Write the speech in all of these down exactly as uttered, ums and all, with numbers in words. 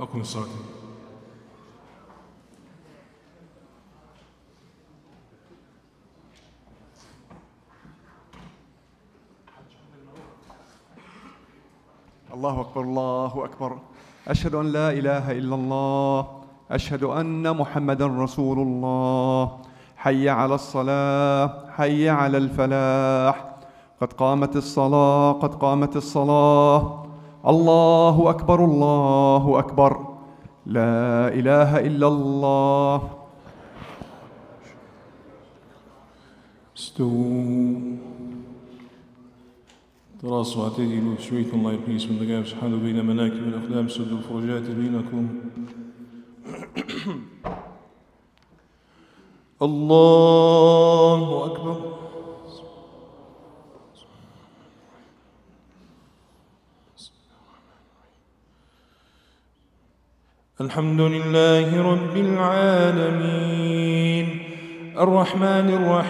أقم الصلاة. الله أكبر الله أكبر. أشهد أن لا إله إلا الله، أشهد أن محمدًا رسول الله. حي على الصلاة، حي على الفلاح، قد قامت الصلاة، قد قامت الصلاة. الله أكبر الله أكبر، لا إله إلا الله. استووا. تراصوا واعتدلوا. شويكم الله يبنيس من دقائق سبحانه بين مناكب الأقدام سدوا الفرجات بينكم. الله أكبر. الحمد لله رب العالمين الرحمن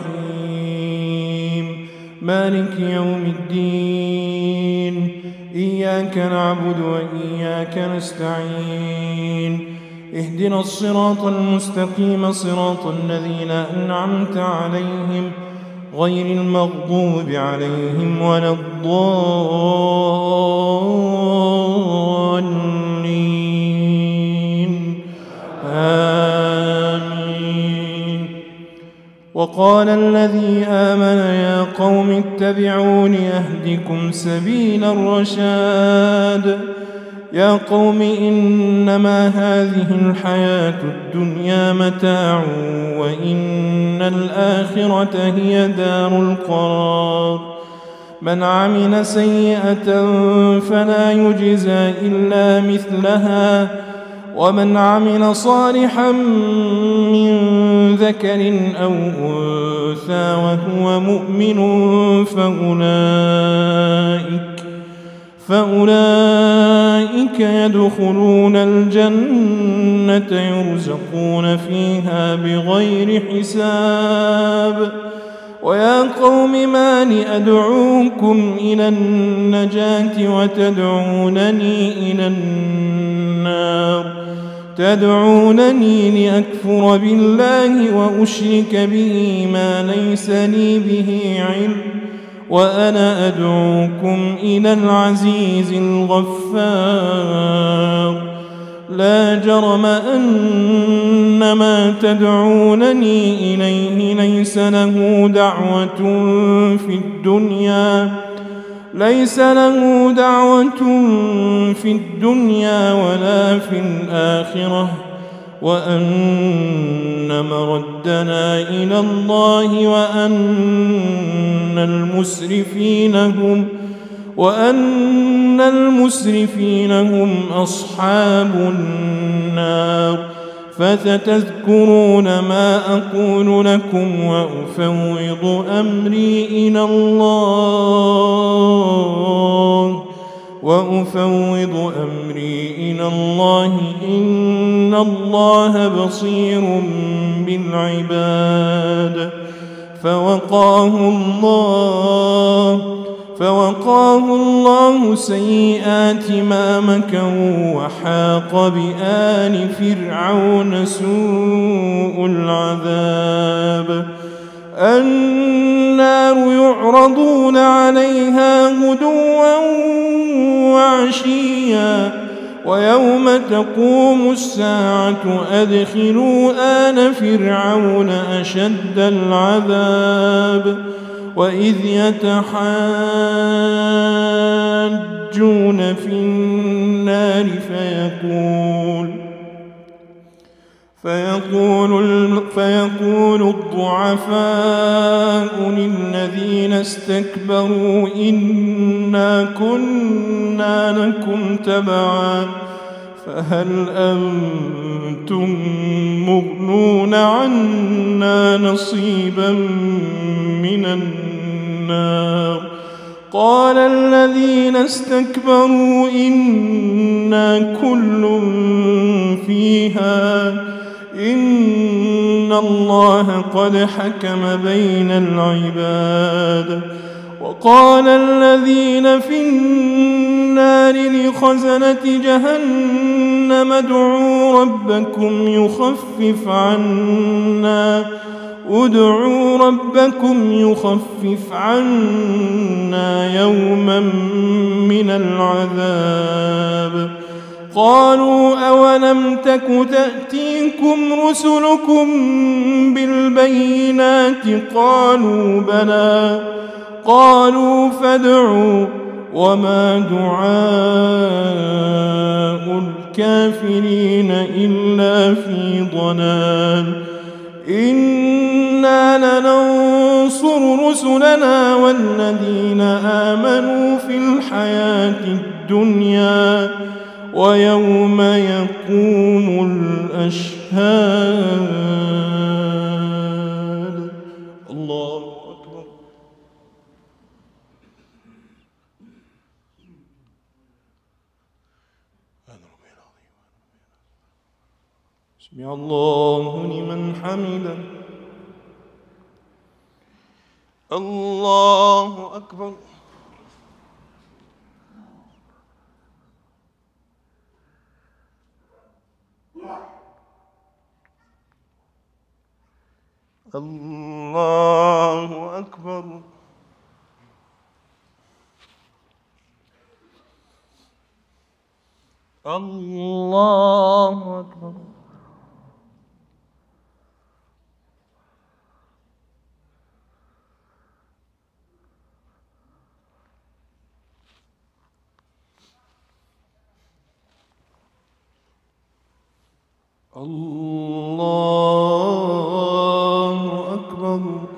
الرحيم مالك يوم الدين. إياك نعبد وإياك نستعين. اهدنا الصراط المستقيم صراط الذين أنعمت عليهم غير المغضوب عليهم ولا الضالين. آمين. وقال الذي آمن يا قوم اتبعون أهدكم سبيل الرشاد. يا قوم إنما هذه الحياة الدنيا متاع وإن الآخرة هي دار القرار. من عمل سيئة فلا يجزى إلا مثلها ومن عمل صالحا من ذكر أو أنثى وهو مؤمن فأولئك فأولئك يدخلون الجنة يرزقون فيها بغير حساب. ويا قوم ما لي أدعوكم إلى النجاة وتدعونني إلى النار تدعونني لأكفر بالله وأشرك به ما ليس لي به علم وأنا أدعوكم إلى العزيز الغفار. لا جرم أن ما تدعونني إليه ليس له دعوة في الدنيا ليس له دعوة في الدنيا ولا في الآخرة وأن مردنا إلى الله وأن المسرفين هم وأن المسرفين هم أصحاب النار. فستذكرون ما أقول لكم وأفوض أمري إلى الله وأفوض أمري إلى الله إن الله بصير بالعباد. فوقاه الله فوقاه الله سيئات ما مكروا وحاق بآل فرعون سوء العذاب. النار يعرضون عليها غدوا وعشيا ويوم تقوم الساعة أدخلوا آل فرعون أشد العذاب. وإذ يتحاجون في النار فيقول فيقول فيقول الضعفاء للذين استكبروا إنا كنا لكم تبعا فهل أنتم مغنون عنا نصيبا من النار. قال الذين استكبروا إنا كل فيها إن الله قد حكم بين العباد. وقال الذين في النار لخزنة جهنم جهنم ادعوا ربكم يخفف عنا ادعوا ربكم يخفف عنا يوما من العذاب. قالوا أولم تك تأتيكم رسلكم بالبينات قالوا بلى قالوا فادعوا وما دعاء الكافرين إلا في ضلال. إنا لننصر رسلنا والذين آمنوا في الحياة الدنيا ويوم يقوم الأشهاد. الله أكبر. سمع الله لمن حمده. الله أكبر. الله أكبر. الله أكبر. الله أكبر.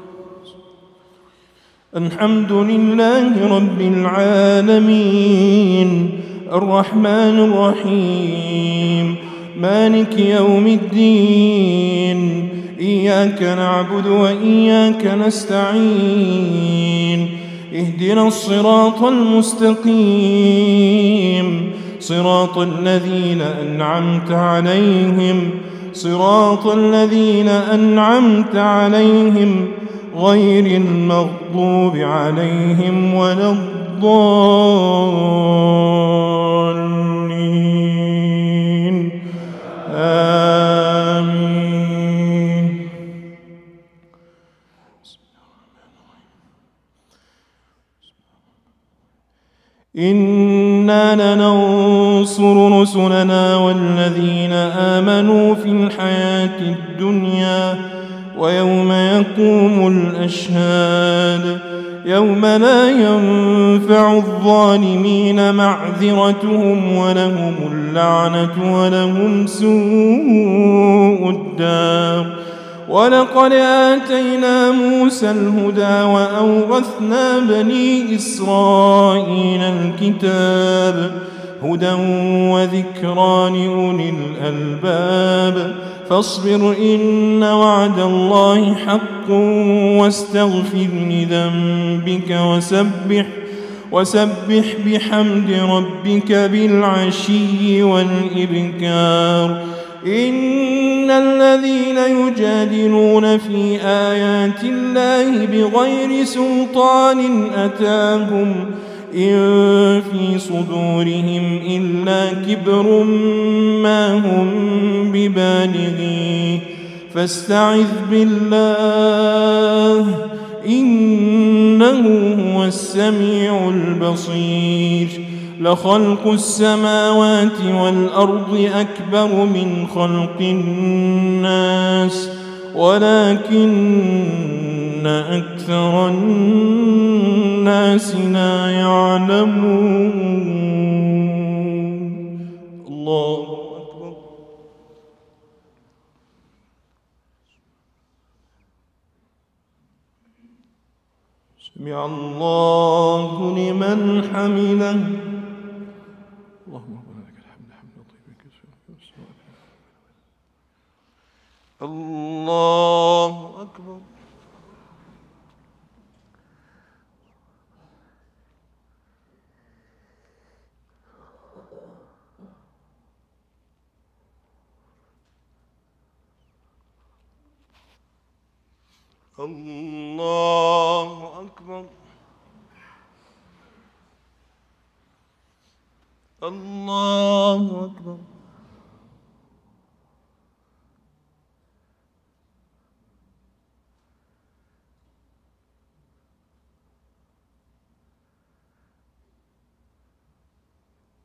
الحمد لله رب العالمين الرحمن الرحيم مالك يوم الدين إياك نعبد وإياك نستعين اهدنا الصراط المستقيم صراط الذين أنعمت عليهم صراط الذين أنعمت عليهم غير المغضوب عليهم ولا الضالين آمين. إنا لننصر رسلنا والذين آمنوا في الحياة الدنيا ويوم يقوم الأشهاد. يوم لا ينفع الظالمين معذرتهم ولهم اللعنة ولهم سوء الدار. ولقد آتينا موسى الهدى وأورثنا بني إسرائيل الكتاب هدى وذكرى لأولي الألباب. فاصبر إن وعد الله حق واستغفر لذنبك وسبح وسبح بحمد ربك بالعشي والإبكار. إن الذين يجادلون في آيات الله بغير سلطان أتاهم إن في صدورهم إلا كبر ما هم ببالغيه فاستعذ بالله إنه هو السميع البصير. لخلق السماوات والأرض أكبر من خلق الناس ولكن أكثر الناس لا يعلمون. الله أكبر. سمع الله لمن حمده. اللهم ربنا لك الحمد حمدا طيبا كثيرا. الله أكبر. الله أكبر. الله أكبر.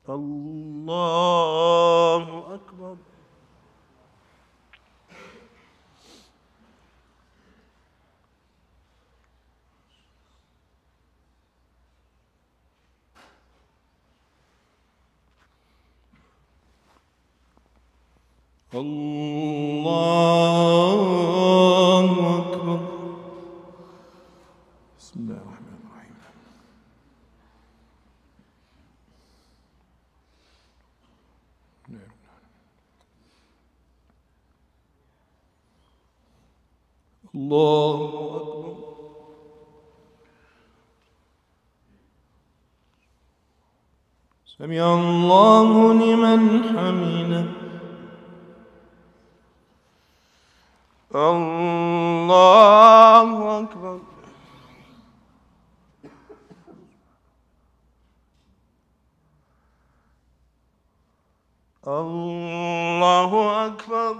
الله أكبر. الله أكبر. بسم الله الرحمن الرحيم. الله أكبر. سمع الله لمن حمده. الله أكبر. الله أكبر.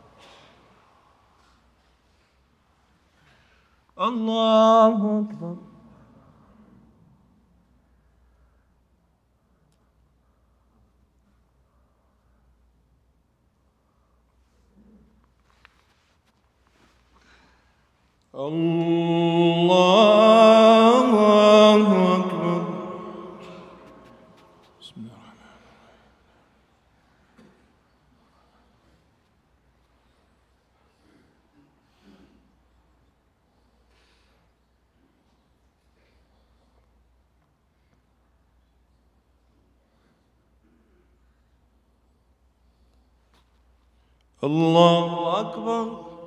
الله أكبر. الله أكبر. بسم الله الرحمن الرحيم. الله أكبر.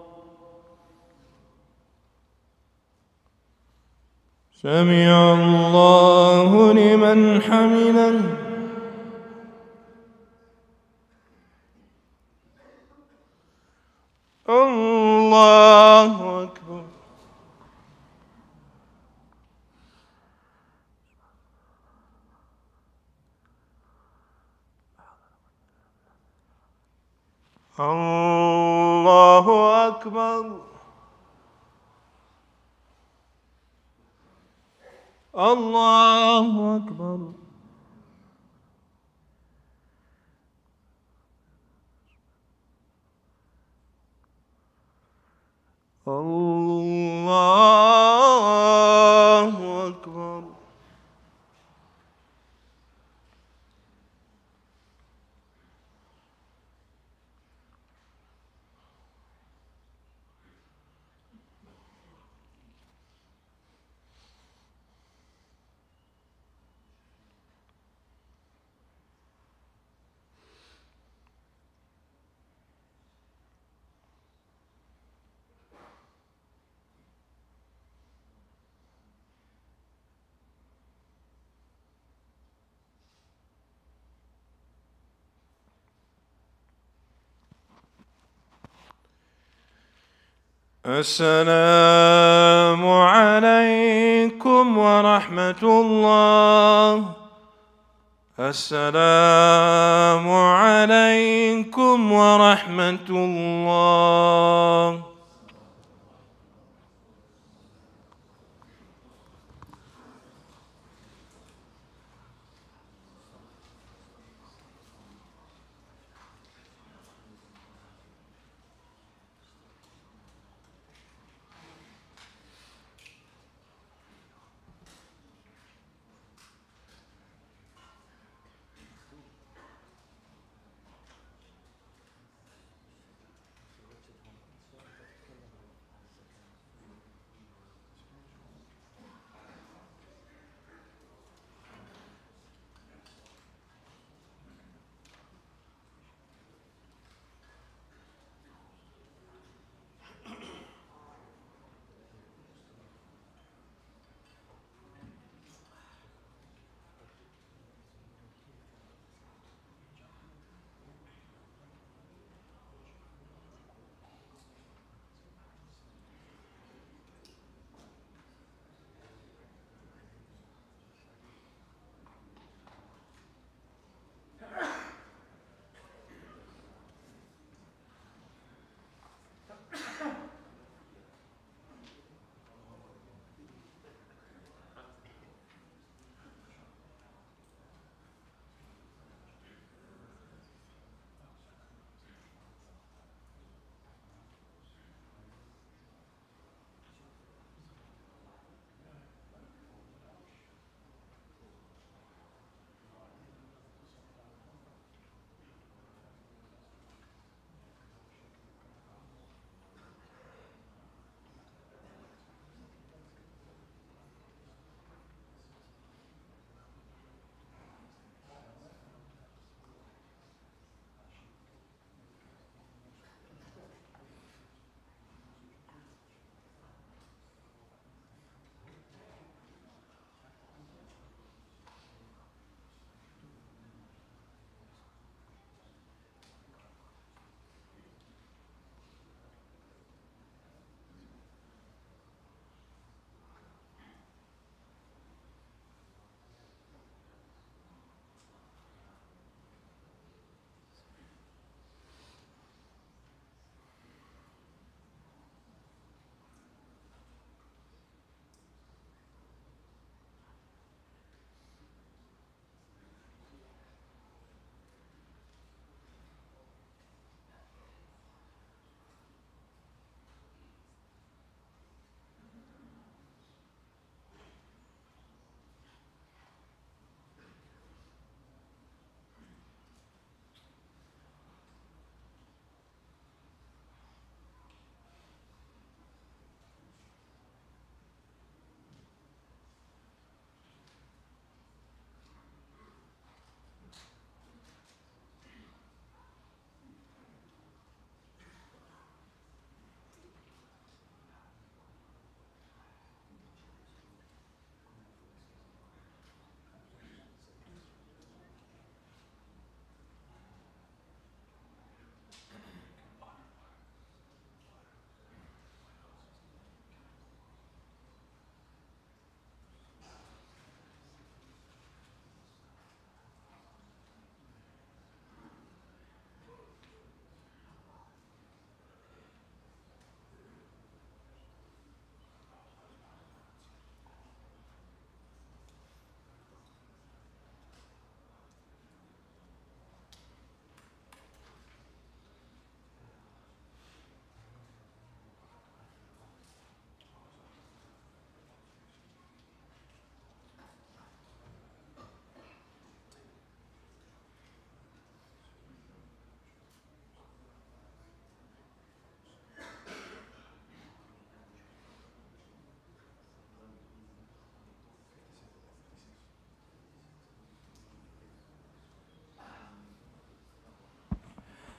سمع الله لمن حمده. الله أكبر. الله أكبر. الله أكبر. الله أكبر. السلام عليكم ورحمة الله. السلام عليكم ورحمة الله.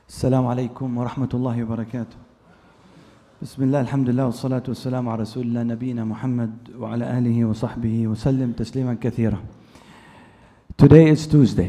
السلام عليكم ورحمة الله وبركاته. بسم الله الحمد لله والصلاة والسلام على رسول الله نبينا محمد وعلى آله وصحبه وسلم تسليما كثيرا. Today is Tuesday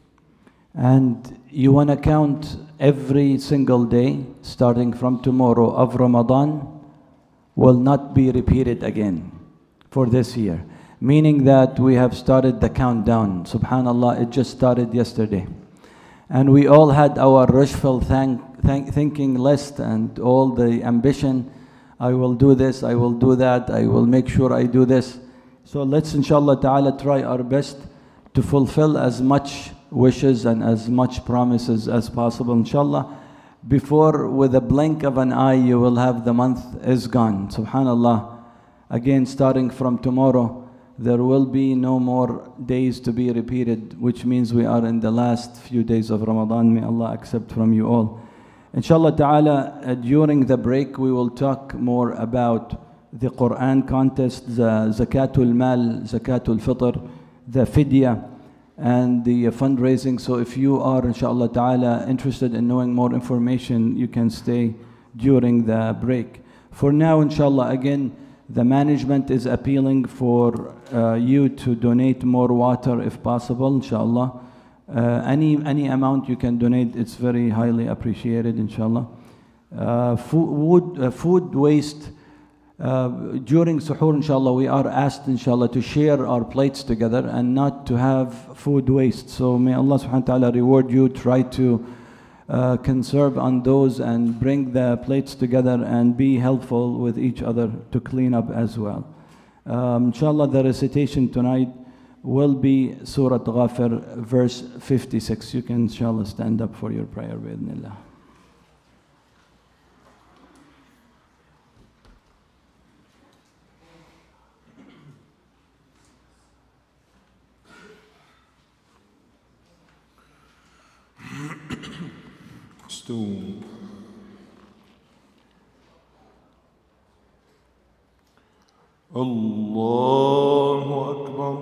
and you want to count every single day starting from tomorrow of Ramadan will not be repeated again for this year. Meaning that we have started the countdown. Subhanallah, it just started yesterday. And we all had our wishful thank, thank, thinking list and all the ambition. I will do this, I will do that, I will make sure I do this. So let's inshallah ta'ala try our best to fulfill as much wishes and as much promises as possible inshallah. Before with a blink of an eye you will have the month is gone. Subhanallah. Again starting from tomorrow there will be no more days to be repeated, which means we are in the last few days of Ramadan. May Allah accept from you all. Inshallah ta'ala, uh, during the break we will talk more about the Quran contest, the Zakatul Mal, Zakatul Fitr, the Fidya, and the fundraising. So if you are inshallah ta'ala interested in knowing more information, you can stay during the break. For now, inshallah, again, the management is appealing for uh, you to donate more water if possible, inshallah. Uh, any, any amount you can donate, it's very highly appreciated, inshallah. Uh, food, uh, food waste, uh, during suhoor, inshallah, we are asked, inshallah, to share our plates together and not to have food waste. So may Allah subhanahu wa ta'ala reward you, try to Uh, conserve on those and bring the plates together and be helpful with each other to clean up as well. Um, inshallah, the recitation tonight will be Surah Ghafir, verse fifty-six. You can inshallah stand up for your prayer, bi'idhnillah. Allahu Akbar.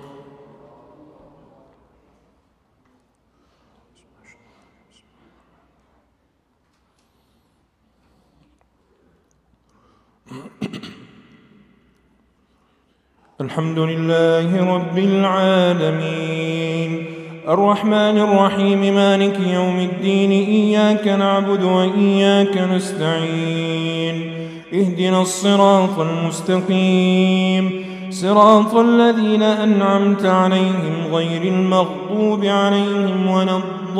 الحمد لله رب العالمين الرحمن الرحيم مالك يوم الدين إياك نعبد وإياك نستعين اهدنا الصراط المستقيم صراط الذين أنعمت عليهم غير المغضوب عليهم ولا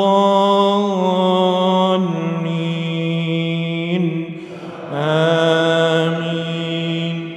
الضالين آمين.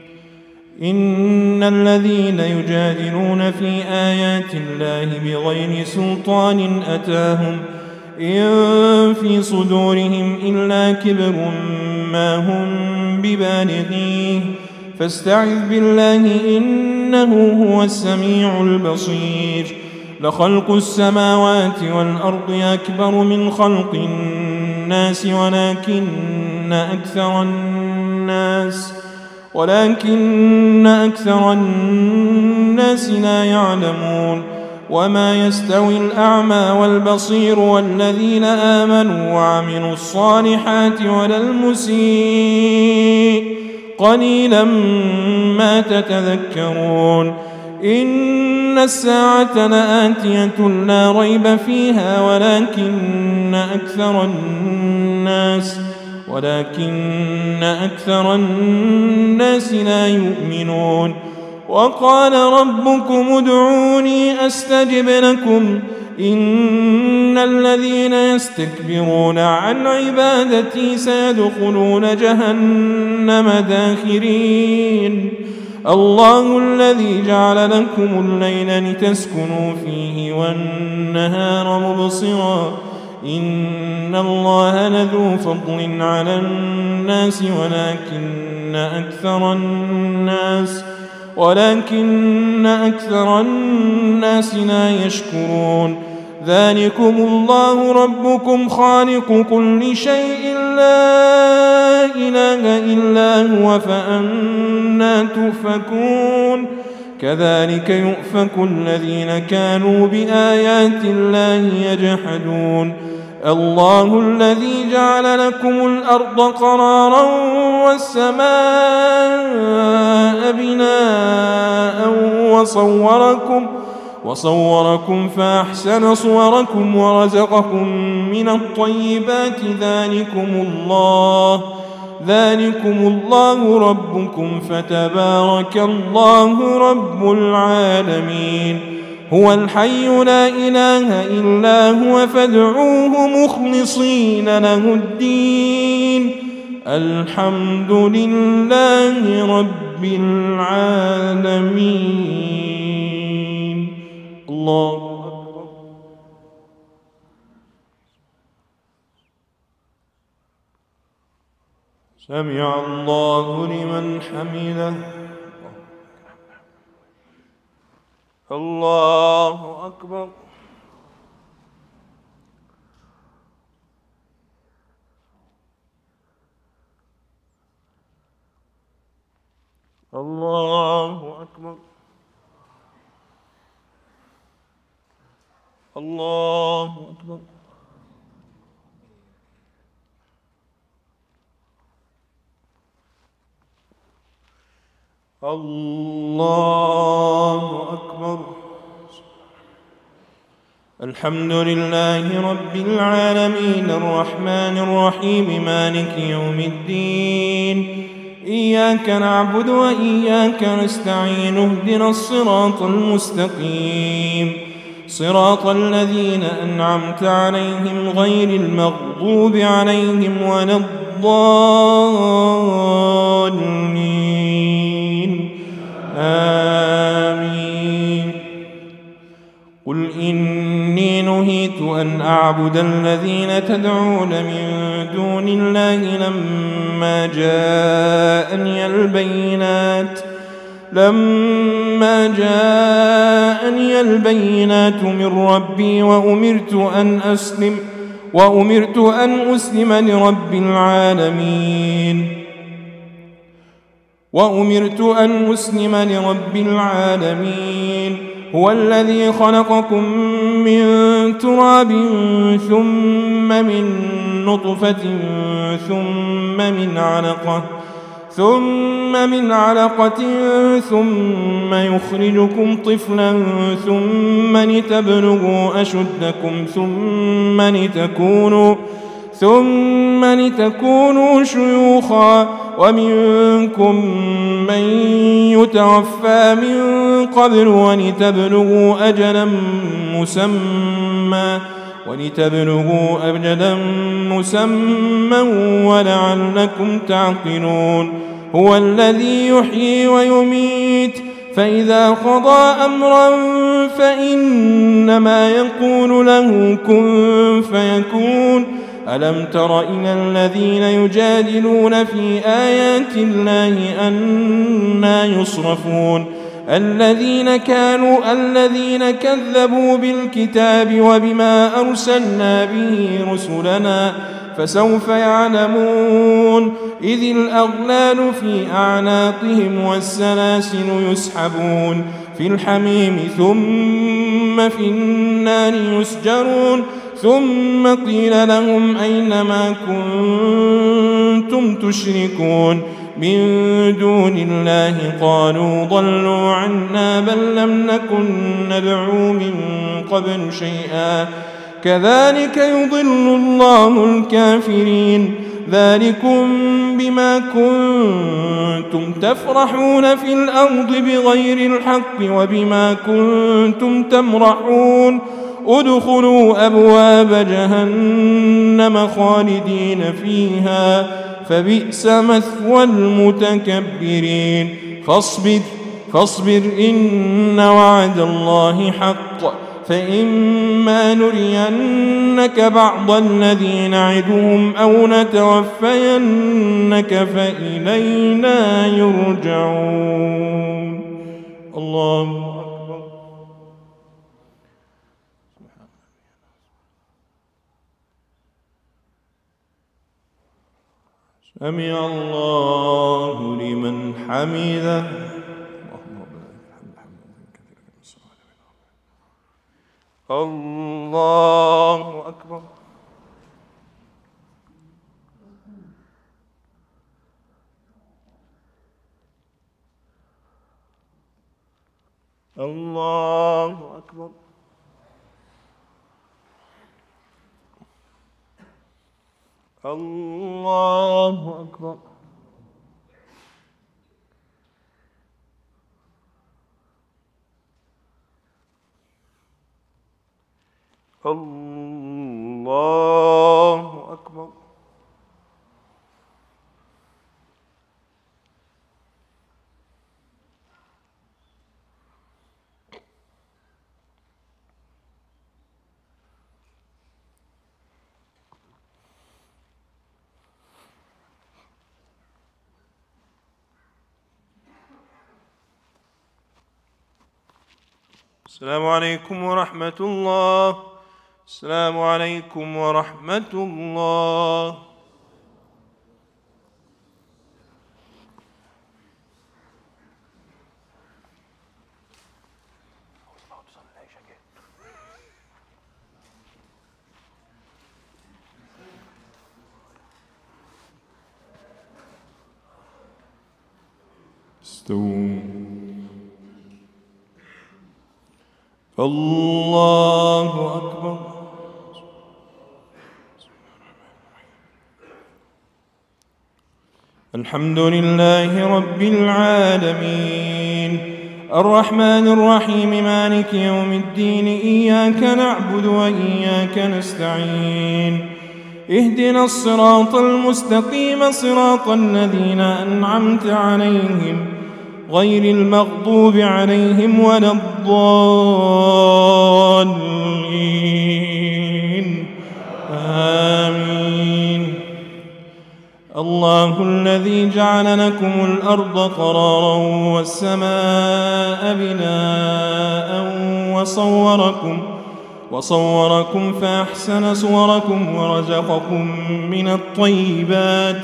إن الذين يجادلون في آيات الله بغير سلطان أتاهم إن في صدورهم إلا كبر ما هم ببالغيه فاستعذ بالله إنه هو السميع البصير. لخلق السماوات والأرض أكبر من خلق الناس ولكن أكثر الناس ولكن أكثر الناس لا يعلمون. وما يستوي الأعمى والبصير والذين آمنوا وعملوا الصالحات ولا المسيء قليلا ما تتذكرون. إن الساعة لآتية لا ريب فيها ولكن أكثر الناس ولكن أكثر الناس لا يؤمنون. وقال ربكم ادعوني أستجب لكم إن الذين يستكبرون عن عبادتي سيدخلون جهنم داخرين. الله الذي جعل لكم الليل لتسكنوا فيه والنهار مبصرا إن الله لذو فضل على الناس ولكن أكثر الناس ولكن أكثر الناس لا يشكرون. ذلكم الله ربكم خالق كل شيء لا إله إلا هو فأنى تؤفكون. كذلك يؤفك الذين كانوا بآيات الله يجحدون. الله الذي جعل لكم الأرض قرارا والسماء بناء وصوركم وصوركم فأحسن صوركم ورزقكم من الطيبات ذلكم الله ذلكم الله ربكم فتبارك الله رب العالمين هو الحي لا إله إلا هو فادعوه مخلصين له الدين الحمد لله رب العالمين. الله أكبر. سمع الله لمن حمده. الله أكبر. الله أكبر. الله أكبر. الله أكبر. الحمد لله رب العالمين الرحمن الرحيم مالك يوم الدين إياك نعبد وإياك نستعين اهدنا الصراط المستقيم صراط الذين أنعمت عليهم غير المغضوب عليهم ولا الضالين آمين. قل إني نهيت أن أعبد الذين تدعون من دون الله لما جاءني البينات لما جاءني البينات من ربي وأمرت أن أسلم وأمرت أن أسلم لرب العالمين وأمرت أن أسلم لرب العالمين هو الذي خلقكم من تراب ثم من نطفة ثم من علقة ثم من علقة ثم يخرجكم طفلا ثم لتبلغوا أشدكم ثم لتكونوا ثم لتكونوا شيوخا ومنكم من يتوفى من قبل ولتبلغوا أجلا مسمى ولتبلغوا أجلا مسمى ولعلكم تعقلون هو الذي يحيي ويميت فإذا قضى أمرا فإنما يقول له كن فيكون ألم تر إلى الذين يجادلون في آيات الله أنى يصرفون الذين كانوا الذين كذبوا بالكتاب وبما أرسلنا به رسلنا فسوف يعلمون إذ الأغلال في أعناقهم والسلاسل يسحبون في الحميم ثم في النار يسجرون ثم قيل لهم أين ما كنتم تشركون من دون الله قالوا ضلوا عنا بل لم نكن ندعو من قبل شيئا كذلك يضل الله الكافرين ذلكم بما كنتم تفرحون في الأرض بغير الحق وبما كنتم تمرحون ادخلوا أبواب جهنم خالدين فيها فبئس مثوى المتكبرين فاصبر فاصبر إن وعد الله حق فإما نرينك بعض الذي نعدهم أو نتوفينك فإلينا يرجعون. الله أكبر. سمع الله لمن حمده. الله أكبر. الله أكبر. الله أكبر. الله أكبر. السلام عليكم ورحمة الله. السلام عليكم ورحمة الله. استووا. الله أكبر. الحمد لله رب العالمين الرحمن الرحيم مالك يوم الدين إياك نعبد وإياك نستعين اهدنا الصراط المستقيم صراط الذين أنعمت عليهم غير المغضوب عليهم ولا الضالين آمين. الله الذي جعل لكم الأرض قرارا والسماء بناء وصوركم وصوركم فأحسن صوركم ورزقكم من الطيبات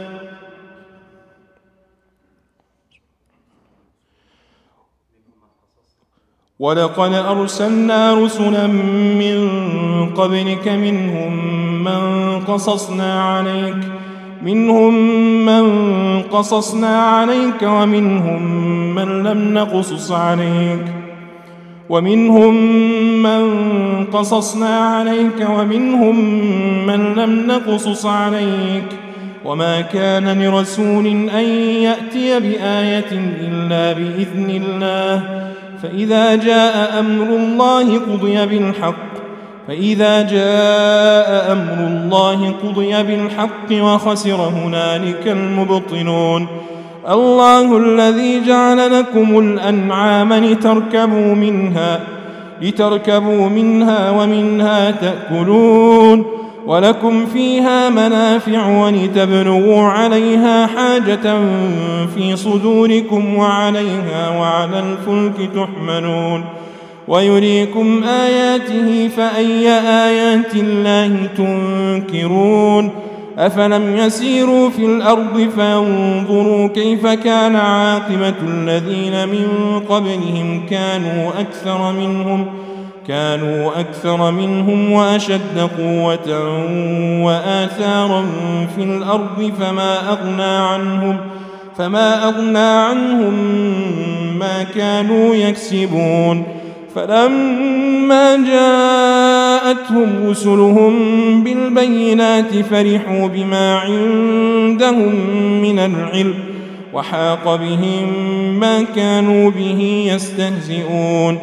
ولقد أرسلنا رسلا من قبلك منهم من قصصنا عليك منهم من قصصنا عليك ومنهم من لم نقصص عليك ومنهم من قصصنا عليك ومنهم من لم نقصص عليك وما كان لرسول أن يأتي بآية إلا بإذن الله فإذا جاء أمر الله قضي بالحق فإذا جاء أمر الله قضي بالحق وخسر هنالك المبطلون. الله الذي جعل لكم الأنعام لتركبوا منها لتركبوا منها ومنها تأكلون ولكم فيها منافع ولتبلغوا عليها حاجة في صدوركم وعليها وعلى الفلك تحملون ويريكم آياته فأي آيات الله تنكرون أفلم يسيروا في الأرض فينظروا كيف كان عاقبة الذين من قبلهم كانوا أكثر منهم كانوا أكثر منهم وأشد قوة وآثارا في الأرض فما أغنى عنهم فما أغنى عنهم ما كانوا يكسبون فلما جاءتهم رسلهم بالبينات فرحوا بما عندهم من العلم وحاق بهم ما كانوا به يستهزئون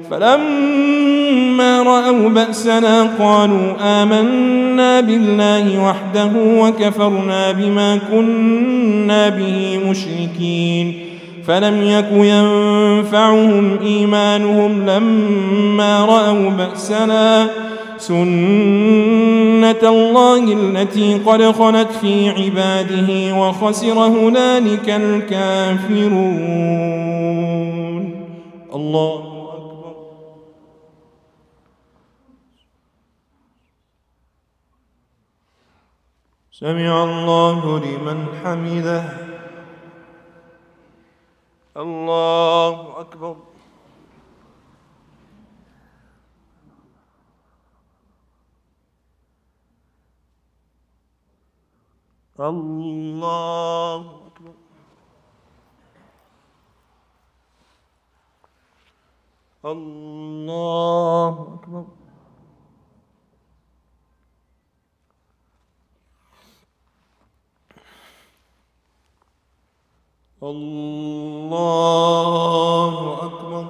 فلما رأوا بأسنا قالوا آمنا بالله وحده وكفرنا بما كنا به مشركين فلم يك ينفعهم إيمانهم لما رأوا بأسنا سنة الله التي قد خلت في عباده وخسر هنالك الكافرون. الله سمع الله لمن حمده. الله أكبر. الله أكبر. الله أكبر. الله أكبر.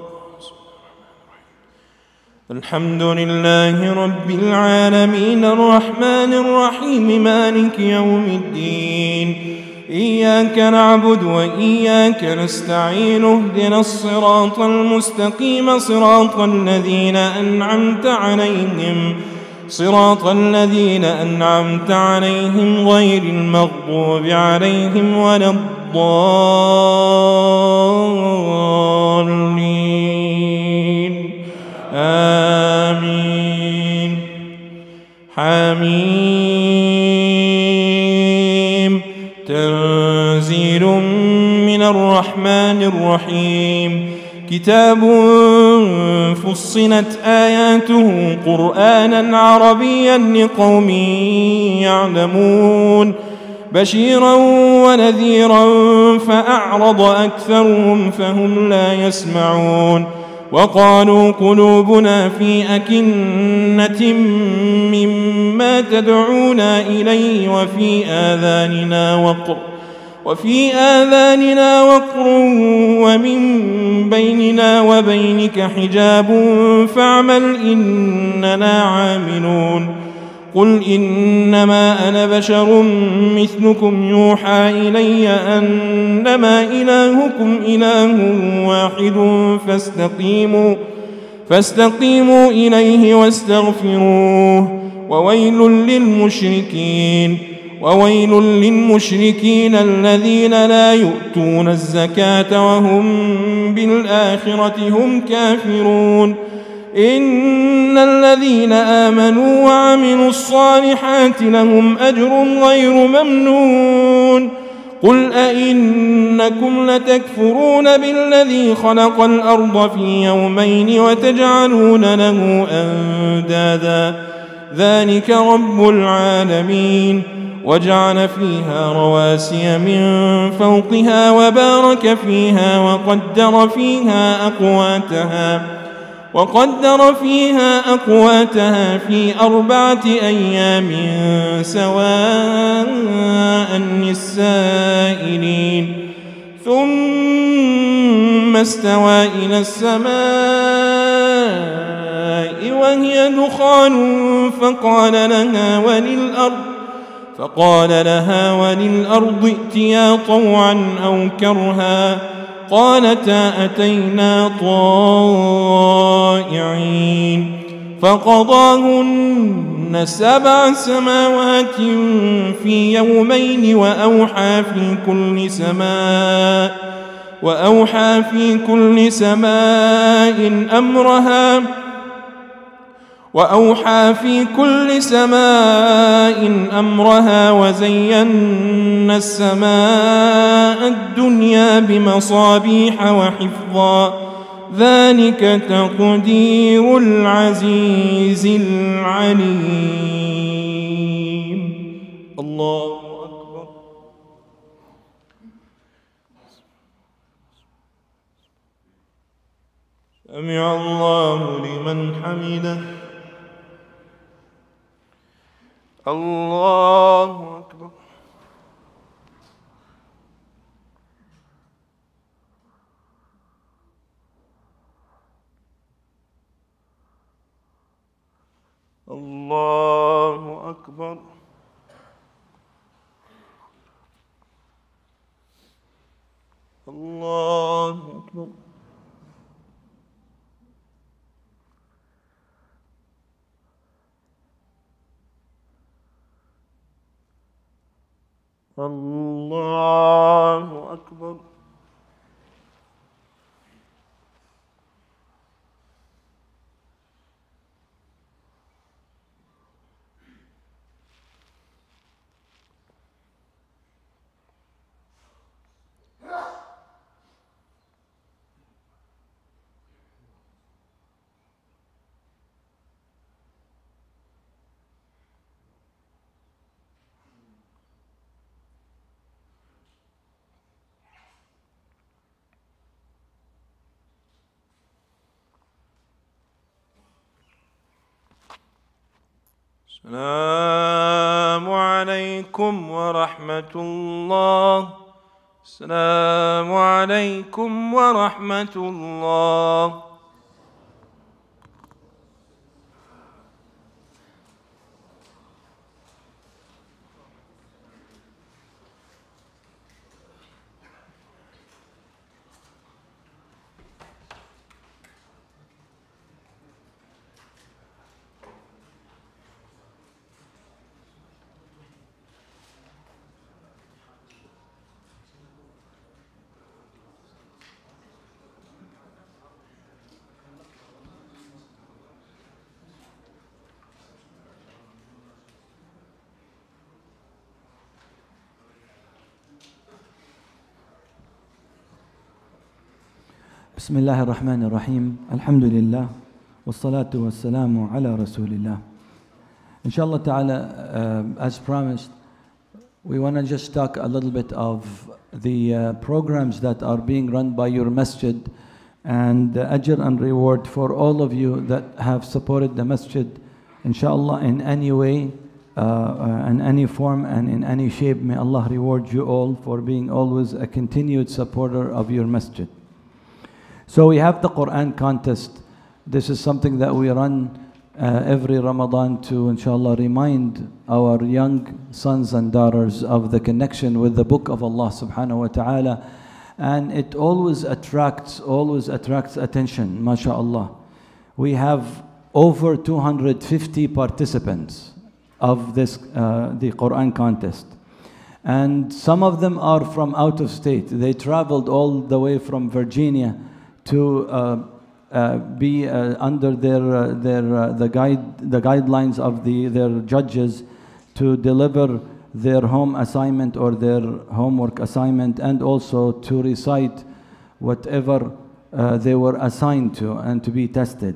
الحمد لله رب العالمين الرحمن الرحيم مالك يوم الدين إياك نعبد وإياك نستعين اهدنا الصراط المستقيم صراط الذين أنعمت عليهم صراط الذين أنعمت عليهم غير المغضوب عليهم ولا الضالين آمين. حميم. تنزيل من الرحمن الرحيم. كتاب فصلت آياته قرآنا عربيا لقوم يعلمون بشيرا ونذيرا فأعرض أكثرهم فهم لا يسمعون وقالوا قلوبنا في أكنة مما تدعونا إليه وفي آذاننا وقر وفي آذاننا وقر ومن بيننا وبينك حجاب فاعمل إننا عاملون. قل إنما أنا بشر مثلكم يوحى إلي أنما إلهكم إله واحد فاستقيموا فاستقيموا إليه واستغفروه وويل للمشركين وويل للمشركين الذين لا يؤتون الزكاة وهم بالآخرة هم كافرون. إن الذين آمنوا وعملوا الصالحات لهم أجر غير ممنون. قل أئنكم لتكفرون بالذي خلق الأرض في يومين وتجعلون له أندادا ذلك رب العالمين. وجعل فيها رواسي من فوقها وبارك فيها وقدر فيها أقواتها وقدر فيها أقواتها في أربعة أيام سواء للسائلين. ثم استوى إلى السماء وهي دخان فقال لها وللأرض فقال لها وللأرض ائتيا طوعا أو كرها قالتا أتينا طائعين. فقضاهن سبع سماوات في يومين وأوحى في كل سماء وأوحى في كل سماء أمرها وأوحى في كل سماء أمرها وزينا السماء الدنيا بمصابيح وحفظا ذلك تقدير العزيز العليم. الله أكبر. سمع الله لمن حمده. الله أكبر. الله أكبر. الله أكبر. الله أكبر. السلام عليكم ورحمة الله. السلام عليكم ورحمة الله. بسم الله الرحمن الرحيم. الحمد لله والصلاة والسلام على رسول الله. Inshallah ta'ala, uh, as promised, we want to just talk a little bit of the uh, programs that are being run by your masjid and the ajr and reward for all of you that have supported the masjid, inshallah, in any way, uh, uh, in any form and in any shape. May Allah reward you all for being always a continued supporter of your masjid. So we have the Quran contest. This is something that we run uh, every Ramadan to, inshallah, remind our young sons and daughters of the connection with the book of Allah subhanahu wa ta'ala. And it always attracts, always attracts attention, mashallah. We have over two hundred fifty participants of this, uh, the Quran contest. And some of them are from out of state. They traveled all the way from Virginia to uh, uh, be uh, under their uh, their uh, the guide the guidelines of the their judges to deliver their home assignment or their homework assignment, and also to recite whatever uh, they were assigned to and to be tested.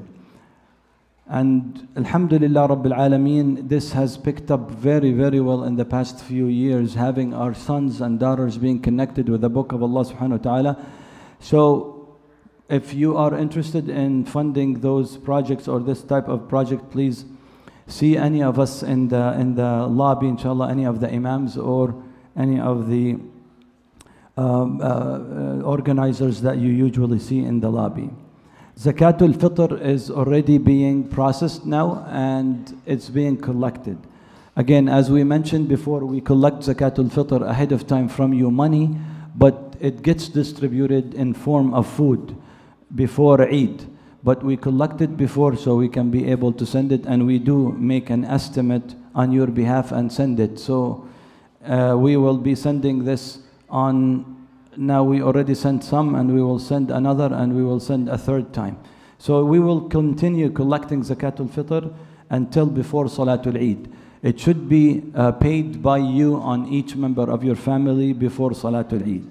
And Alhamdulillah Rabbil Alameen, this has picked up very very well in the past few years, having our sons and daughters being connected with the book of Allah subhanahu wa ta'ala. So if you are interested in funding those projects or this type of project, please see any of us in the in the lobby, inshallah, any of the imams or any of the um, uh, uh, organizers that you usually see in the lobby. Zakatul Fitr is already being processed now and it's being collected. Again, as we mentioned before, we collect Zakatul Fitr ahead of time from you money, but it gets distributed in form of food before Eid, but we collect it before so we can be able to send it, and we do make an estimate on your behalf and send it. So uh, we will be sending this on, now we already sent some and we will send another and we will send a third time. So we will continue collecting Zakatul Fitr until before Salatul Eid. It should be uh, paid by you on each member of your family before Salatul Eid.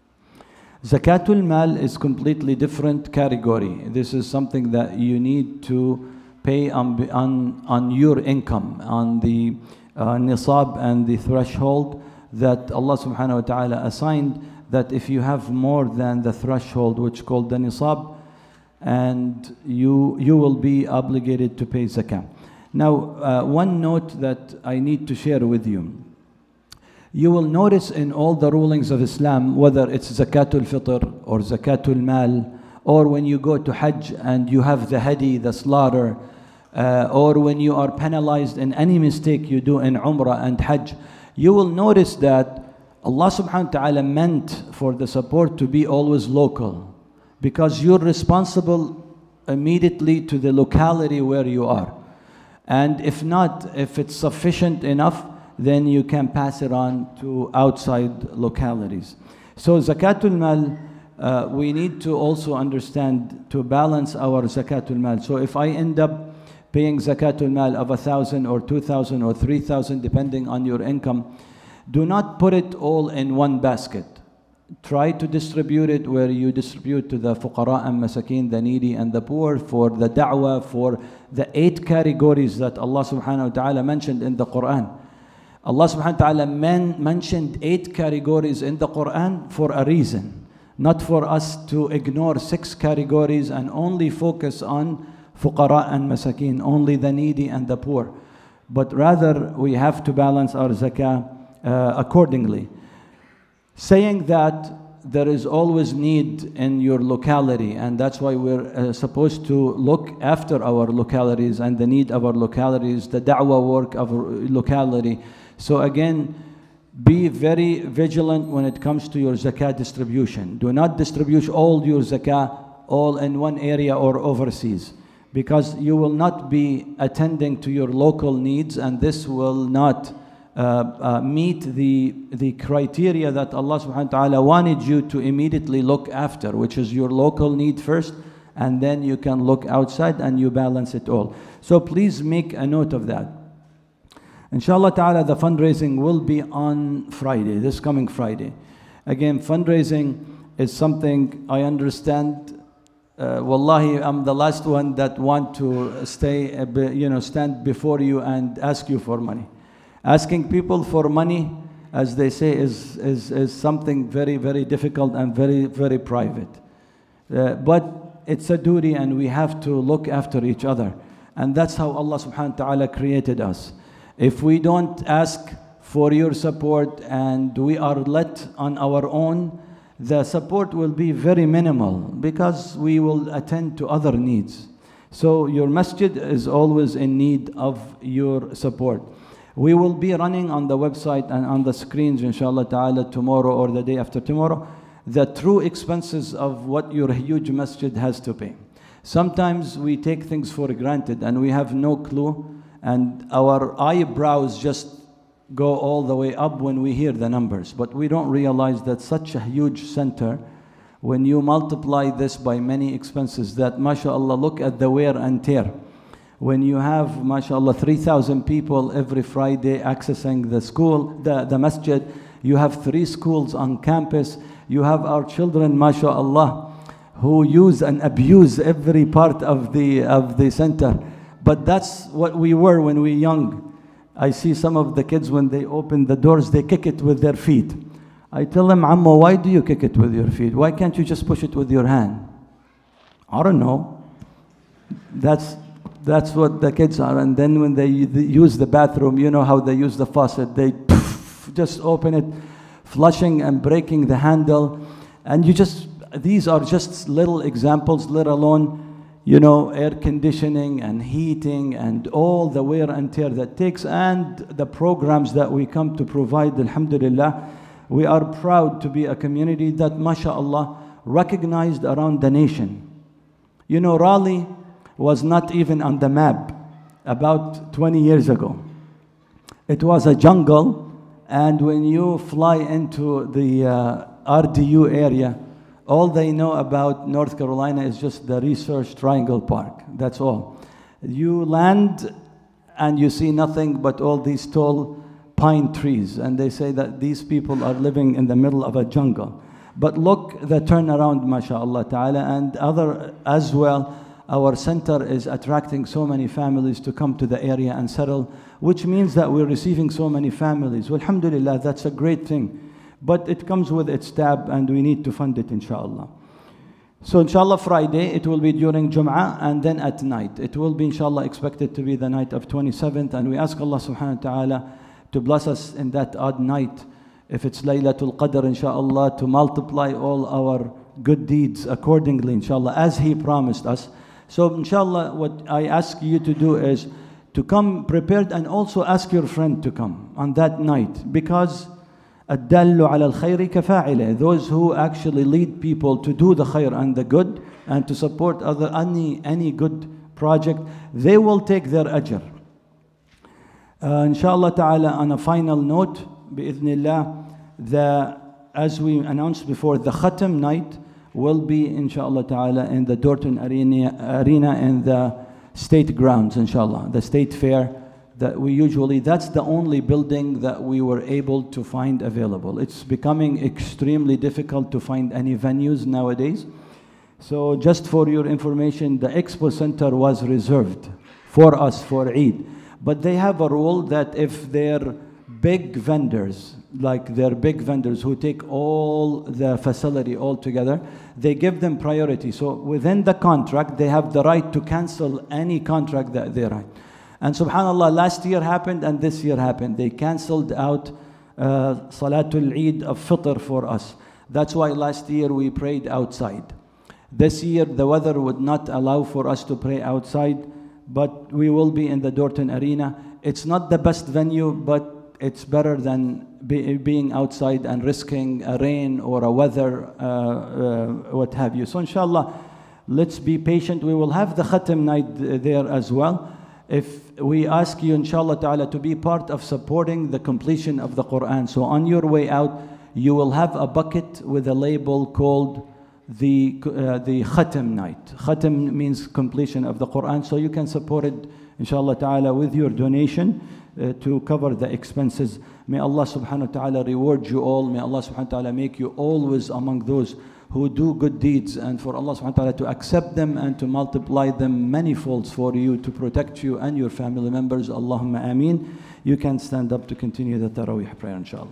Zakatul Mal is completely different category. This is something that you need to pay on, on, on your income, on the uh, nisab and the threshold that Allah subhanahu wa ta'ala assigned, that if you have more than the threshold, which is called the nisab, and you, you will be obligated to pay zakah. Now, uh, one note that I need to share with you. You will notice in all the rulings of Islam, whether it's Zakatul Fitr or Zakatul Mal, or when you go to Hajj and you have the hadi, the slaughter, uh, or when you are penalized in any mistake you do in Umrah and Hajj, you will notice that Allah subhanahu wa ta'ala meant for the support to be always local, because you're responsible immediately to the locality where you are. And if not, if it's sufficient enough, then you can pass it on to outside localities. So Zakatul Mal, uh, we need to also understand to balance our Zakatul Mal. So if I end up paying Zakatul Mal of a thousand or two thousand or three thousand, depending on your income, do not put it all in one basket. Try to distribute it where you distribute to the fuqara and masakin, the needy and the poor, for the da'wah, for the eight categories that Allah subhanahu wa ta'ala mentioned in the Quran. Allah subhanahu wa ta'ala men mentioned eight categories in the Quran for a reason, not for us to ignore six categories and only focus on fuqara and masakin, only the needy and the poor. but rather we have to balance our zakah uh, accordingly. Saying that, there is always need in your locality, and that's why we're uh, supposed to look after our localities and the need of our localities, the da'wah work of our locality. So again, be very vigilant when it comes to your zakah distribution. Do not distribute all your zakah all in one area or overseas, because you will not be attending to your local needs, and this will not Uh, uh, meet the, the criteria that Allah subhanahu wa ta'ala wanted you to immediately look after, which is your local need first, and then you can look outside and you balance it all. So please make a note of that. Inshallah ta'ala, the fundraising will be on Friday, this coming Friday. Again, fundraising is something I understand. Uh, wallahi, I'm the last one that want to stay, a bit, you know, stand before you and ask you for money. Asking people for money, as they say, is, is, is something very, very difficult and very, very private. Uh, but it's a duty, and we have to look after each other. And that's how Allah subhanahu wa ta'ala created us. If we don't ask for your support and we are let on our own, the support will be very minimal, because we will attend to other needs. So your masjid is always in need of your support. We will be running on the website and on the screens, inshallah ta'ala, tomorrow or the day after tomorrow, the true expenses of what your huge masjid has to pay. Sometimes we take things for granted and we have no clue, and our eyebrows just go all the way up when we hear the numbers. But we don't realize that such a huge center, when you multiply this by many expenses, that mashallah, look at the wear and tear. When you have, mashallah, three thousand people every Friday accessing the school, the, the masjid, you have three schools on campus, you have our children, mashallah, who use and abuse every part of the, of the center. But that's what we were when we were young. I see some of the kids, when they open the doors, they kick it with their feet. I tell them, Ammo, why do you kick it with your feet? Why can't you just push it with your hand? I don't know. That's... That's what the kids are. And then when they use the bathroom, you know how they use the faucet. They poof, just open it, flushing and breaking the handle. And you just, these are just little examples, let alone, you know, air conditioning and heating and all the wear and tear that takes, and the programs that we come to provide, alhamdulillah. We are proud to be a community that, mashallah, recognized around the nation. You know, Raleigh was not even on the map about twenty years ago. It was a jungle, and when you fly into the uh, R D U area, all they know about North Carolina is just the Research Triangle Park. That's all. You land and you see nothing but all these tall pine trees, and they say that these people are living in the middle of a jungle. But look, the turnaround, mashallah ta'ala, and other as well. Our center is attracting so many families to come to the area and settle, which means that we're receiving so many families. Well, alhamdulillah, that's a great thing. But it comes with its tab, and we need to fund it, inshallah. So inshallah, Friday, it will be during Jum'ah, and then at night. It will be, inshallah, expected to be the night of twenty-seventh, and we ask Allah subhanahu wa ta'ala to bless us in that odd night. If it's Laylatul Qadr, inshallah, to multiply all our good deeds accordingly, inshallah, as He promised us. So inshallah, what I ask you to do is to come prepared, and also ask your friend to come on that night, because الدال على الخير كفاعله, those who actually lead people to do the khair and the good and to support other any any good project, they will take their ajr. Uh, inshallah ta'ala, on a final note, bi'idhnillah, the, as we announced before, the Khatam night will be, inshallah ta'ala, in the Dorton Arena, arena in the state grounds, inshallah, the state fair that we usually, that's the only building that we were able to find available. It's becoming extremely difficult to find any venues nowadays. So just for your information, the Expo Center was reserved for us for Eid. But they have a rule that if they're big vendors, like they're big vendors who take all the facility all together, they give them priority. So within the contract, they have the right to cancel any contract that they write. And subhanAllah, last year happened and this year happened. They cancelled out uh, Salatul Eid of Fitr for us. That's why last year we prayed outside. This year the weather would not allow for us to pray outside, but we will be in the Dorton Arena. It's not the best venue, but it's better than be, being outside and risking a rain or a weather, uh, uh, what have you. So inshallah, let's be patient. We will have the Khatam night there as well. If we ask you inshallah ta'ala to be part of supporting the completion of the Quran. So on your way out, you will have a bucket with a label called the, uh, the Khatam night. Khatam means completion of the Quran. So you can support it inshallah ta'ala with your donation uh, to cover the expenses. May Allah subhanahu wa ta'ala reward you all. May Allah subhanahu wa ta'ala make you always among those who do good deeds, and for Allah subhanahu wa ta'ala to accept them and to multiply them manifolds for you, to protect you and your family members. Allahumma ameen. You can stand up to continue the Taraweeh prayer inshallah.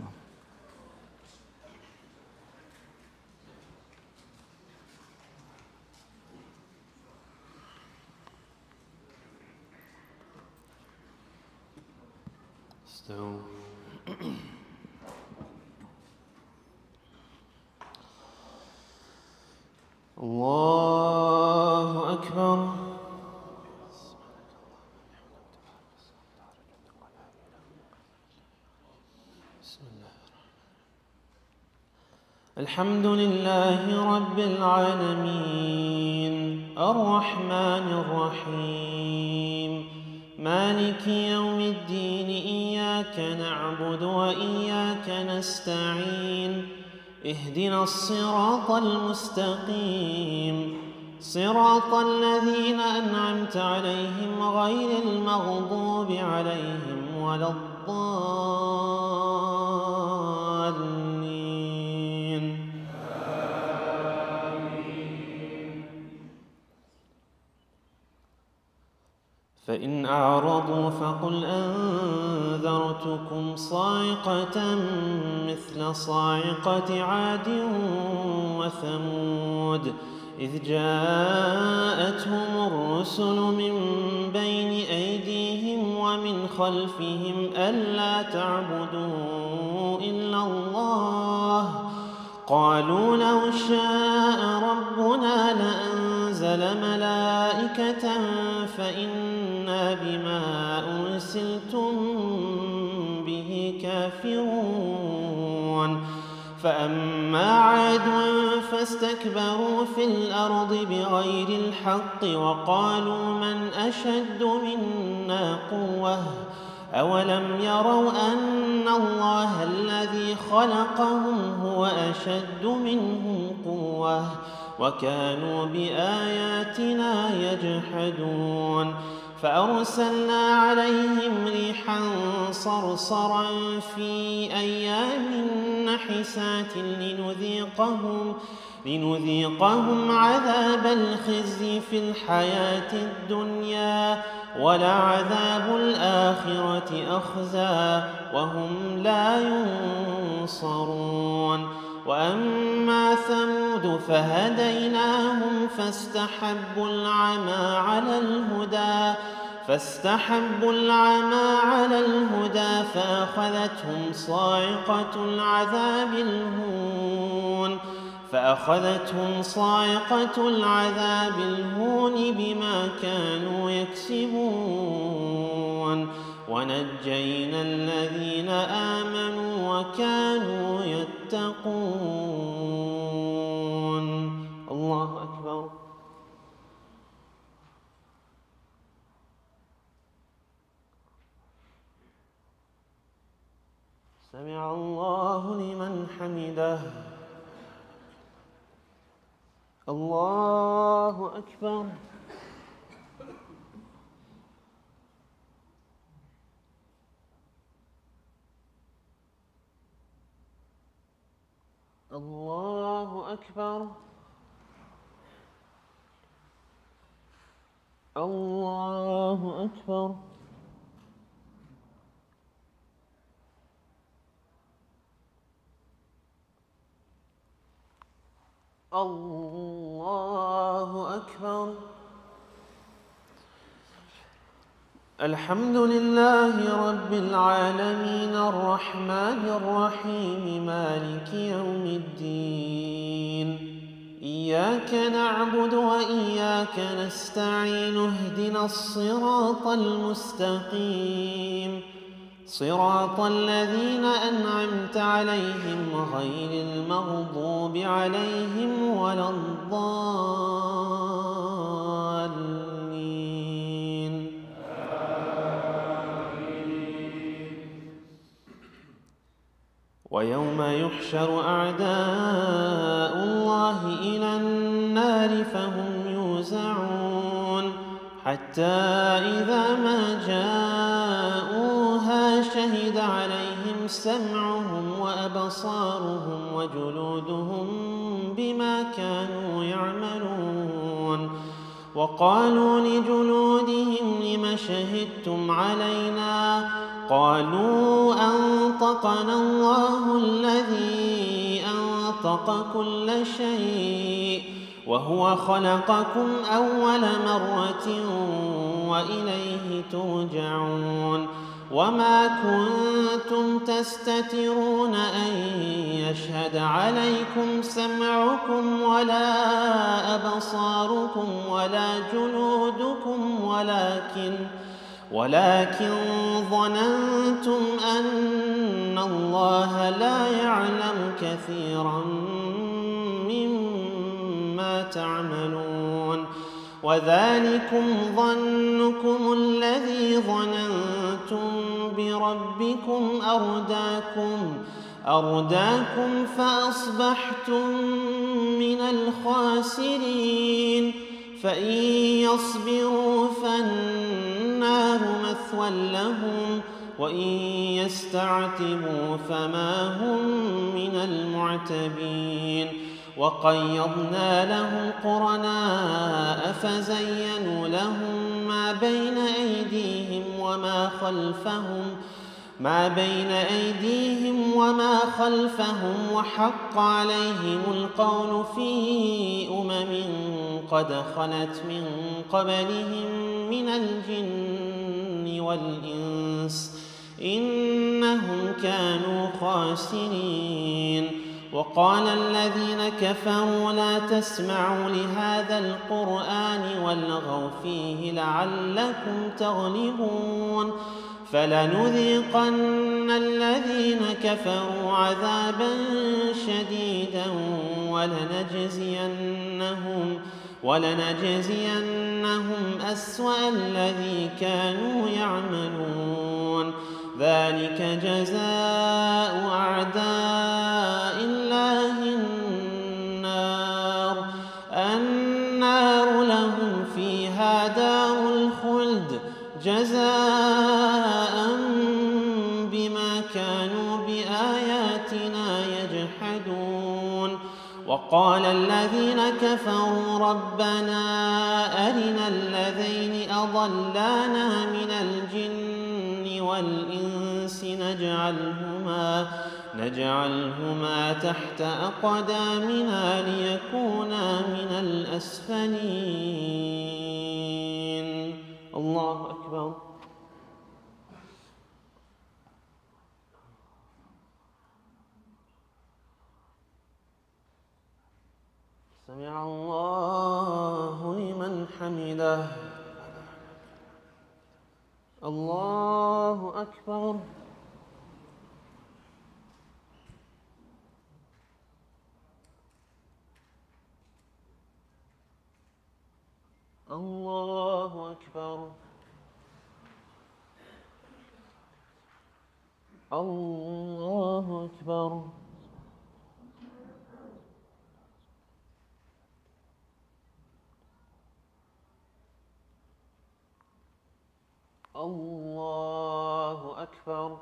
So Allahu Akbar. الحمد لله رب العالمين الرحمن الرحيم مالك يوم الدين إياك نعبد وإياك نستعين اهدنا الصراط المستقيم صراط الذين أنعمت عليهم غير المغضوب عليهم ولا الضالين فإن أعرضوا فقل أنذرتكم صاعقة مثل صاعقة عاد وثمود إذ جاءتهم الرسل من بين أيديهم ومن خلفهم ألا تعبدوا إلا الله قالوا لو شاء ربنا لأنزل ملائكة فإنا بما أرسلتم به كافرون فأما عاد فاستكبروا في الأرض بغير الحق وقالوا من أشد منا قوة أولم يروا أن الله الذي خلقهم هو أشد منهم قوة وكانوا بآياتنا يجحدون فأرسلنا عليهم ريحا صرصرا في أيام نحسات لنذيقهم لنذيقهم عذاب الخزي في الحياة الدنيا ولعذاب الآخرة أخزى وهم لا ينصرون وأما ثمود فهديناهم فاستحبوا العمى على الهدى فاستحبوا العمى على الهدى فأخذتهم صاعقة العذاب الهون فأخذتهم صاعقة العذاب الهون بما كانوا يكسبون ونجينا الذين آمنوا وكانوا يتقون. الله أكبر. سمع الله لمن حمده. الله أكبر. الله أكبر. الله أكبر. الله أكبر. الحمد لله رب العالمين الرحمن الرحيم مالك يوم الدين إياك نعبد وإياك نستعين اهدنا الصراط المستقيم صراط الذين أنعمت عليهم غير المغضوب عليهم ولا الضالين ويوم يحشر أعداء الله إلى النار فهم يوزعون حتى إذا ما جاءوها شهد عليهم سمعهم وأبصارهم وجلودهم بما كانوا يعملون وقالوا لجلودهم لم شهدتم علينا قالوا أنطقنا الله الذي أنطق كل شيء وهو خلقكم أول مرة وإليه ترجعون وما كنتم تستترون أن يشهد عليكم سمعكم ولا أبصاركم ولا جلودكم ولكن ولكن ظننتم أن الله لا يعلم كثيرا مما تعملون وذلكم ظنكم الذي ظننتم بربكم أرداكم أرداكم فأصبحتم من الخاسرين فإن يصبروا فالنار مثوى لهم وإن يستعتبوا فما هم من المعتبين وقيضنا لهم قرناء فزينوا لهم ما بين أيديهم وما خلفهم ما بين أيديهم وما خلفهم وحق عليهم القول في أمم قد خلت من قبلهم من الجن والإنس إنهم كانوا خاسرين وقال الذين كفروا لا تسمعوا لهذا القرآن والغوا فيه لعلكم تغلبون فلنذيقن الذين كفروا عذابا شديدا ولنجزينهم ولنجزينهم أسوأ الذي كانوا يعملون ذلك جزاء أعداء الله النار النار لهم فيها دار الخلد جزاء بما كانوا بآياتنا يجحدون وقال الذين كفروا ربنا أرنا الذين أضلانا من الجن والإنس نجعلهما نجعلهما تحت أقدامنا ليكونا من الأسفلين الله أكبر سمع الله لمن حمده الله أكبر الله أكبر الله أكبر الله أكبر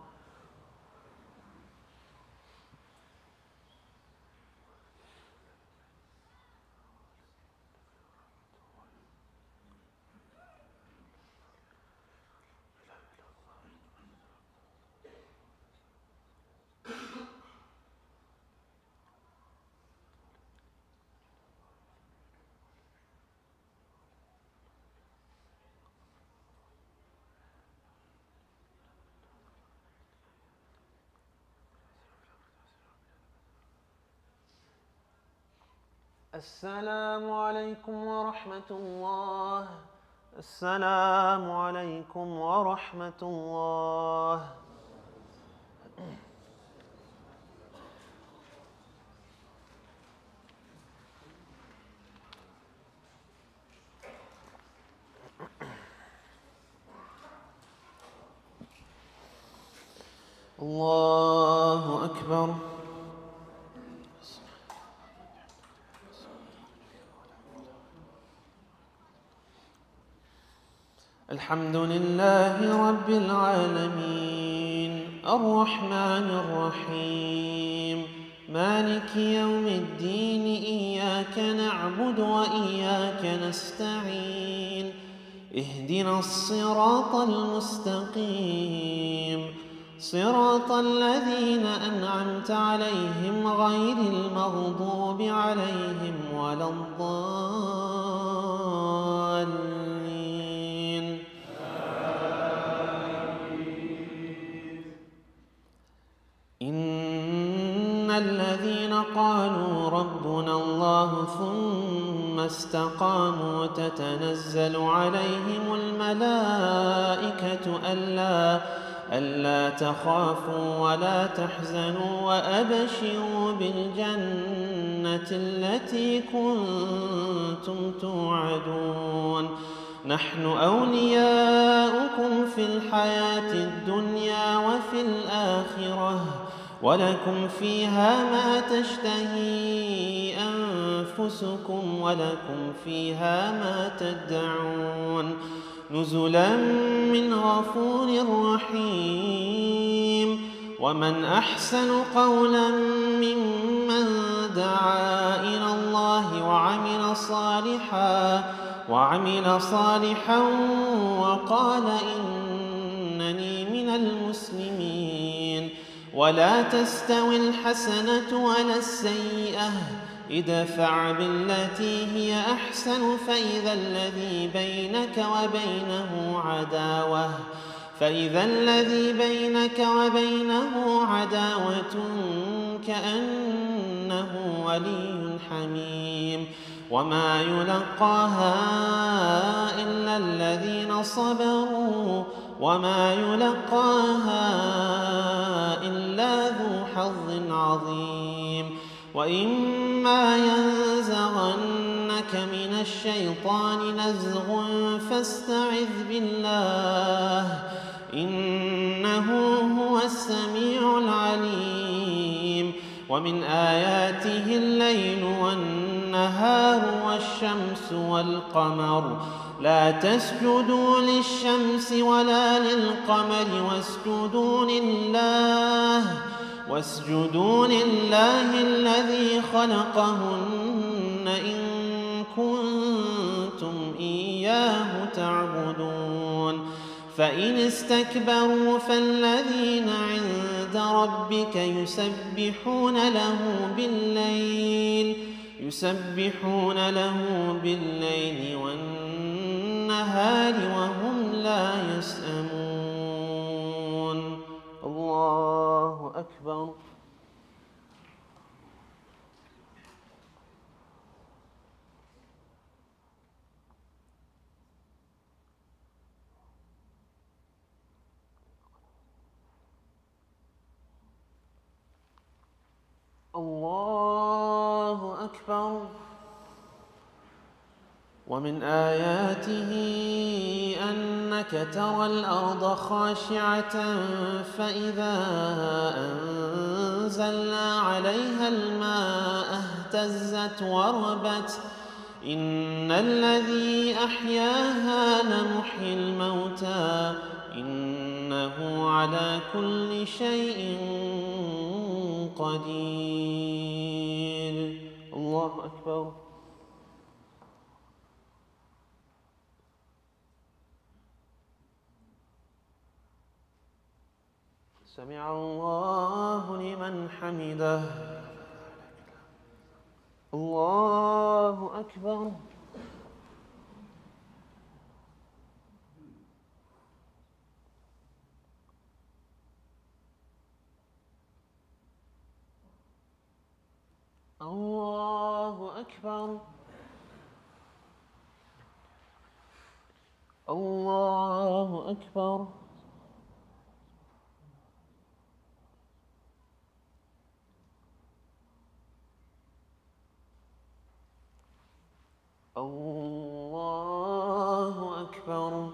السلام عليكم ورحمة الله. السلام عليكم ورحمة الله. الله أكبر. الحمد لله رب العالمين الرحمن الرحيم مالك يوم الدين إياك نعبد وإياك نستعين اهدنا الصراط المستقيم صراط الذين أنعمت عليهم غير المغضوب عليهم ولا الضالين. إن الذين قالوا ربنا الله ثم استقاموا تتنزل عليهم الملائكة ألا ألا تخافوا ولا تحزنوا وأبشروا بالجنة التي كنتم توعدون نحن أولياؤكم في الحياة الدنيا وفي الآخرة ولكم فيها ما تشتهي أنفسكم ولكم فيها ما تدعون نزلا من غفور رحيم. ومن أحسن قولا ممن دعا إلى الله وعمل صالحا وعمل صالحا وقال إنني من المسلمين. ولا تستوي الحسنة ولا السيئة ادفع بالتي هي أحسن فإذا الذي بينك وبينه عداوة فإذا الذي بينك وبينه عداوة كأنه ولي حميم. وما يلقاها إلا الذين صبروا وما يلقاها إلا ذو حظ عظيم. وإما ينزغنك من الشيطان نزغ فاستعذ بالله إنه هو السميع العليم. ومن آياته الليل والنهار والشمس والقمر لا تسجدوا للشمس ولا للقمر واسجدوا لله واسجدوا لله الذي خلقهن إن كنتم إياه تعبدون. فإن استكبروا فالذين عند ربك يسبحون له بالليل يسبحون له بالليل والنهار وهم لا يسأمون. الله أكبر. الله أكبر. ومن آياته أنك ترى الأرض خاشعة فإذا أنزلنا عليها الماء اهتزت وربت إن الذي أحياها لمحيي الموتى إنه على كل شيء قدير. الله أكبر. سمع الله لمن حمده. الله أكبر. الله أكبر الله أكبر الله أكبر.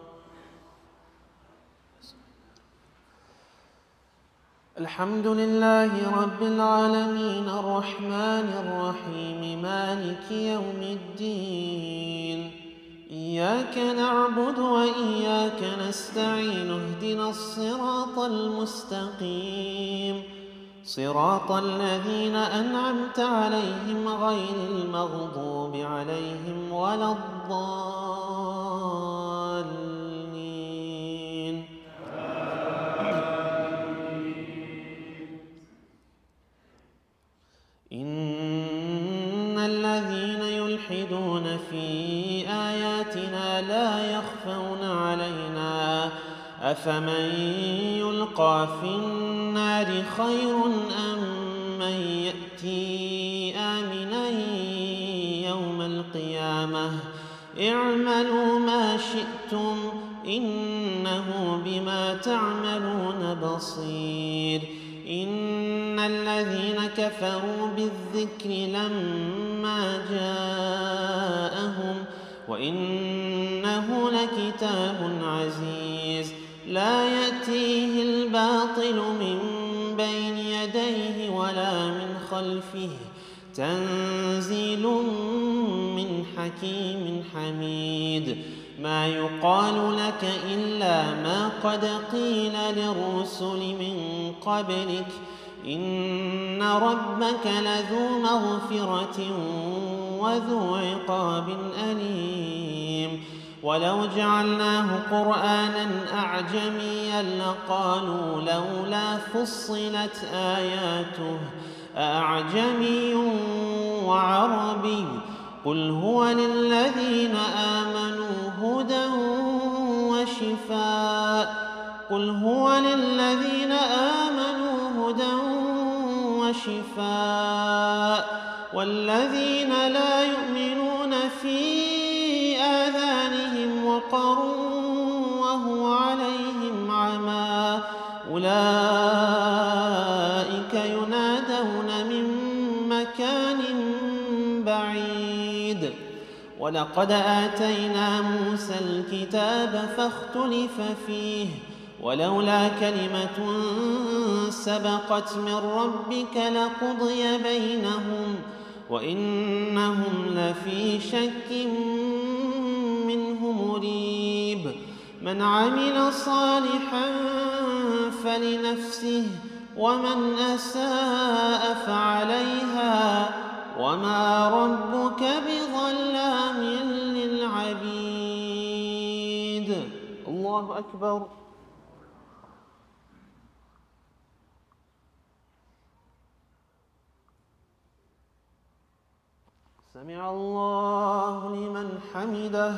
الحمد لله رب العالمين الرحمن الرحيم مالك يوم الدين. إياك نعبد وإياك نستعين اهدنا الصراط المستقيم صراط الذين أنعمت عليهم غير المغضوب عليهم ولا الضالين. إن الذين يلحدون في آياتنا لا يخفون علينا أفمن يلقى في النار خير أم من يأتي آمنا يوم القيامة اعملوا ما شئتم إنه بما تعملون بصير. إن الذين كفروا بالذكر لما جاءهم وإنه لكتاب عزيز لا يأتيه الباطل من بين يديه ولا من خلفه تنزيل من حكيم حميد. ما يقال لك إلا ما قد قيل للرسل من قبلك إن ربك لذو مغفرة وذو عقاب أليم. ولو جعلناه قرآنا أعجميا لقالوا لولا فصلت آياته أعجمي وعربي قل هو للذين آمنوا هدى وشفاء قل هو للذين آمنوا هدى وشفاء والذين لا يؤمنون في آذانهم وقر وهو عليهم عمى أولئك ينادون من مكان بعيد. ولقد آتينا موسى الكتاب فاختلف فيه ولولا كلمة سبقت من ربك لقضي بينهم وإنهم لفي شك منه مريب. من عمل صالحا فلنفسه ومن أساء فعليها وما ربك بظلام للعبيد. الله أكبر. سمع الله لمن حمده.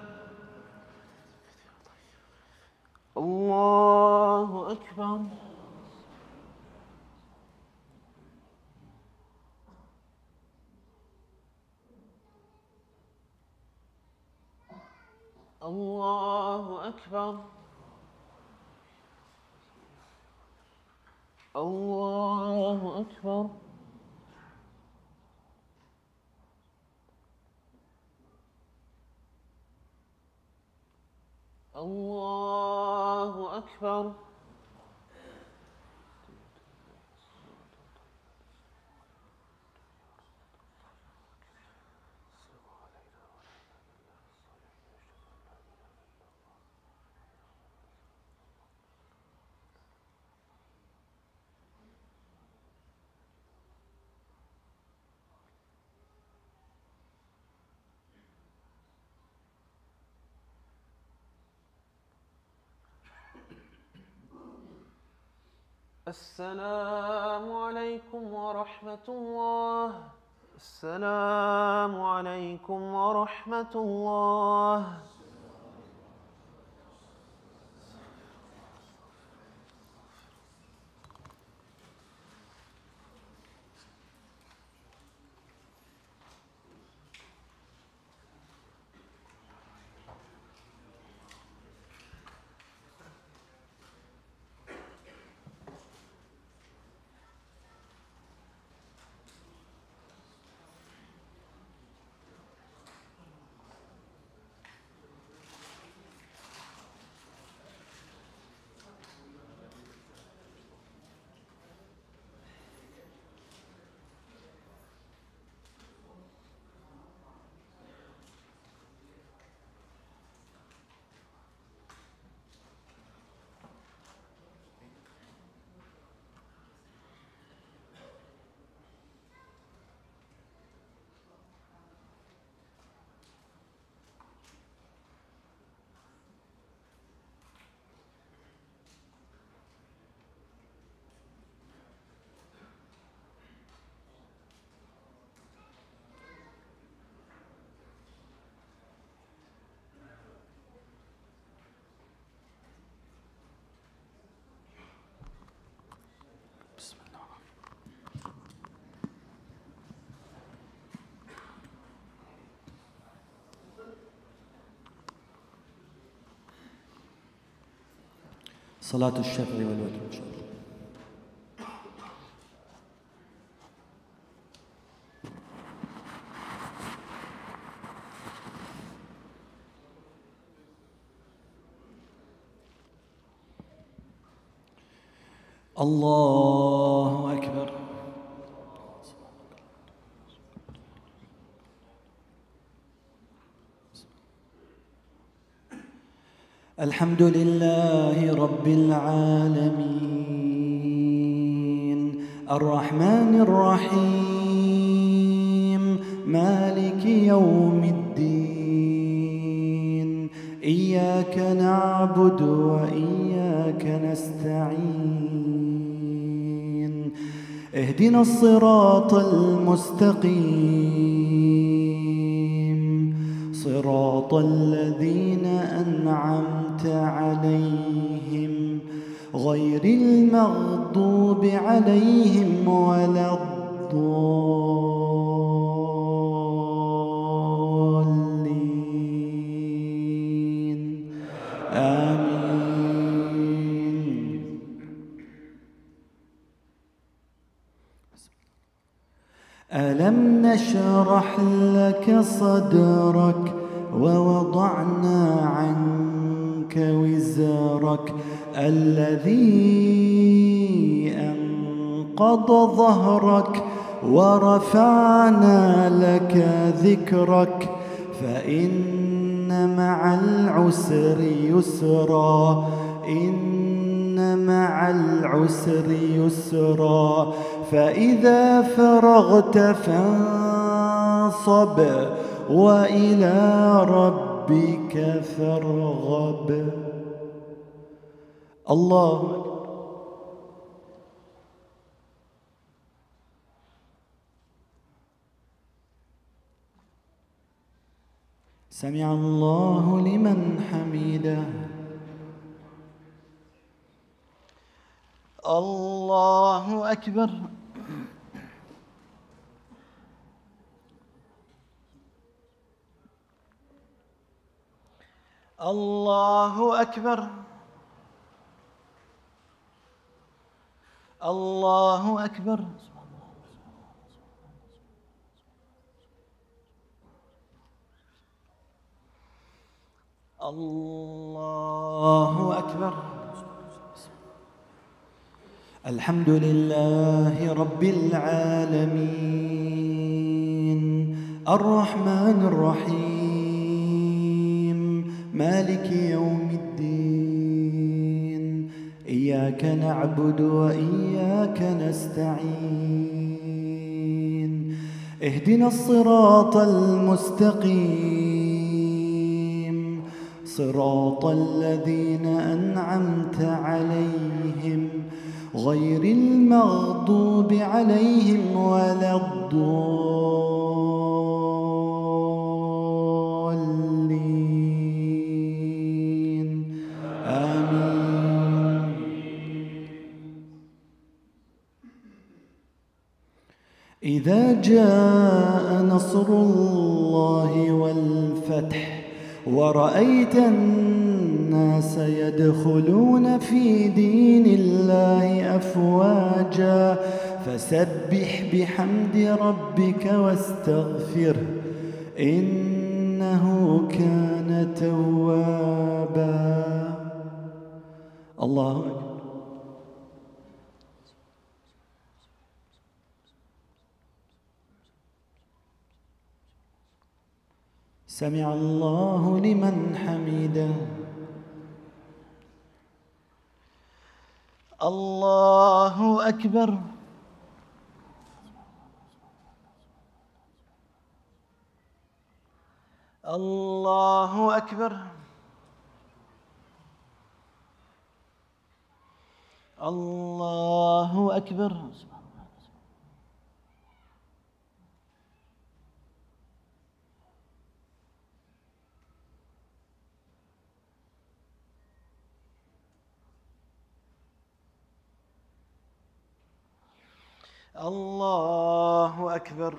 الله أكبر. الله أكبر. الله أكبر. الله أكبر. السلام عليكم ورحمة الله. السلام عليكم ورحمة الله. صلاة الشفع والوتر إن شاء الله. الله أكبر. الحمد لله رب العالمين الرحمن الرحيم مالك يوم الدين إياك نعبد وإياك نستعين اهدنا الصراط المستقيم صراط الذين أنعمت عليهم غير المغضوب عليهم ولا الضالين آمين. ألم نشرح لك صدرك ووضعنا عنك وزرك الذي أنقض ظهرك ورفعنا لك ذكرك فإن مع العسر يسرا إن مع العسر يسرا فإذا فرغت فانصب وإلى ربك فارغب. الله سمع الله لمن حمده. الله أكبر. الله أكبر. الله أكبر. الله أكبر. الحمد لله رب العالمين الرحمن الرحيم مالك يوم الدين إياك نعبد وإياك نستعين اهدنا الصراط المستقيم صراط الذين أنعمت عليهم غير المغضوب عليهم ولا الضالين آمين. إذا جاء نصر الله والفتح ورأيت الناس يدخلون في دين الله أفواجا فسبح بحمد ربك واستغفره إنه كان توابا. الله أكبر. سمع الله لمن حمده. الله أكبر. الله أكبر. الله أكبر. الله أكبر.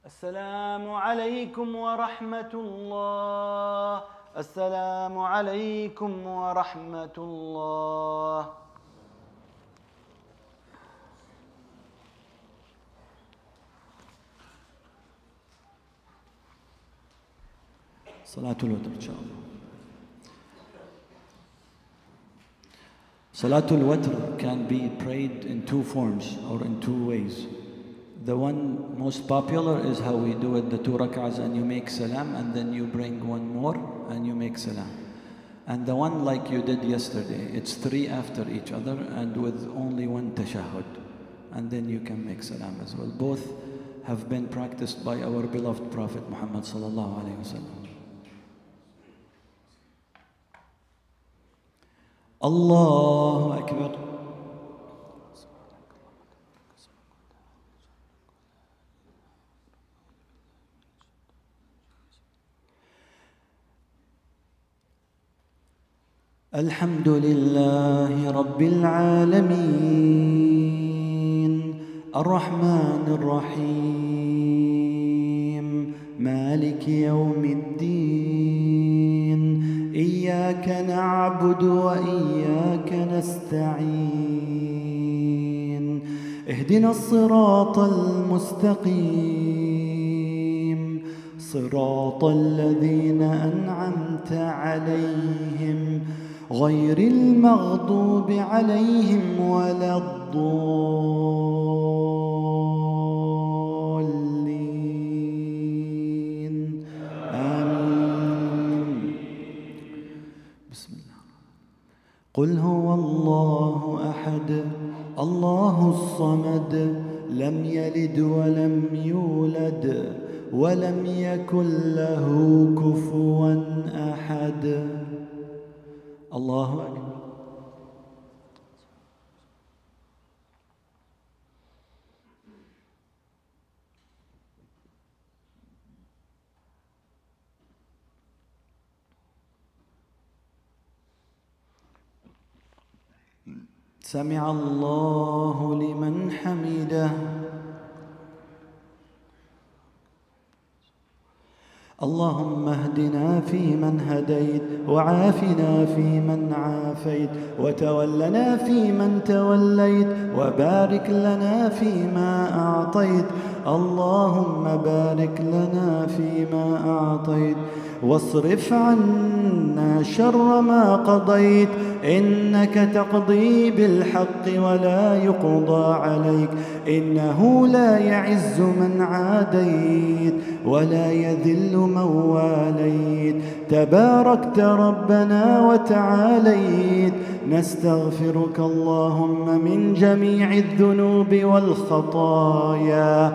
السلام عليكم ورحمة الله. السلام عليكم ورحمة الله. صلاة الوتر إن شاء الله. Salatul Watr can be prayed in two forms or in two ways. The one most popular is how we do it, the two rak'ahs, and you make salam and then you bring one more and you make salam. And the one like you did yesterday, it's three after each other and with only one tashahhud. And then you can make salam as well. Both have been practiced by our beloved Prophet Muhammad sallallahu alayhi wa sallam. Allahu Akbar. الحمد لله رب العالمين الرحمن الرحيم مالك يوم الدين إياك نعبد وإياك نستعين اهدنا الصراط المستقيم صراط الذين أنعمت عليهم غير المغضوب عليهم ولا الضالين آمين. بسم الله. قل هو الله أحد الله الصمد لم يلد ولم يولد ولم يكن له كفوا أحد. الله أكبر. سمع الله لمن حمده. اللهم اهدنا فيمن هديت وعافنا فيمن عافيت وتولنا فيمن توليت وبارك لنا فيما أعطيت. اللهم بارك لنا فيما أعطيت واصرف عنا شر ما قضيت إنك تقضي بالحق ولا يقضى عليك إنه لا يعز من عاديت ولا يذل من واليت تباركت ربنا وتعاليت. نستغفرك اللهم من جميع الذنوب والخطايا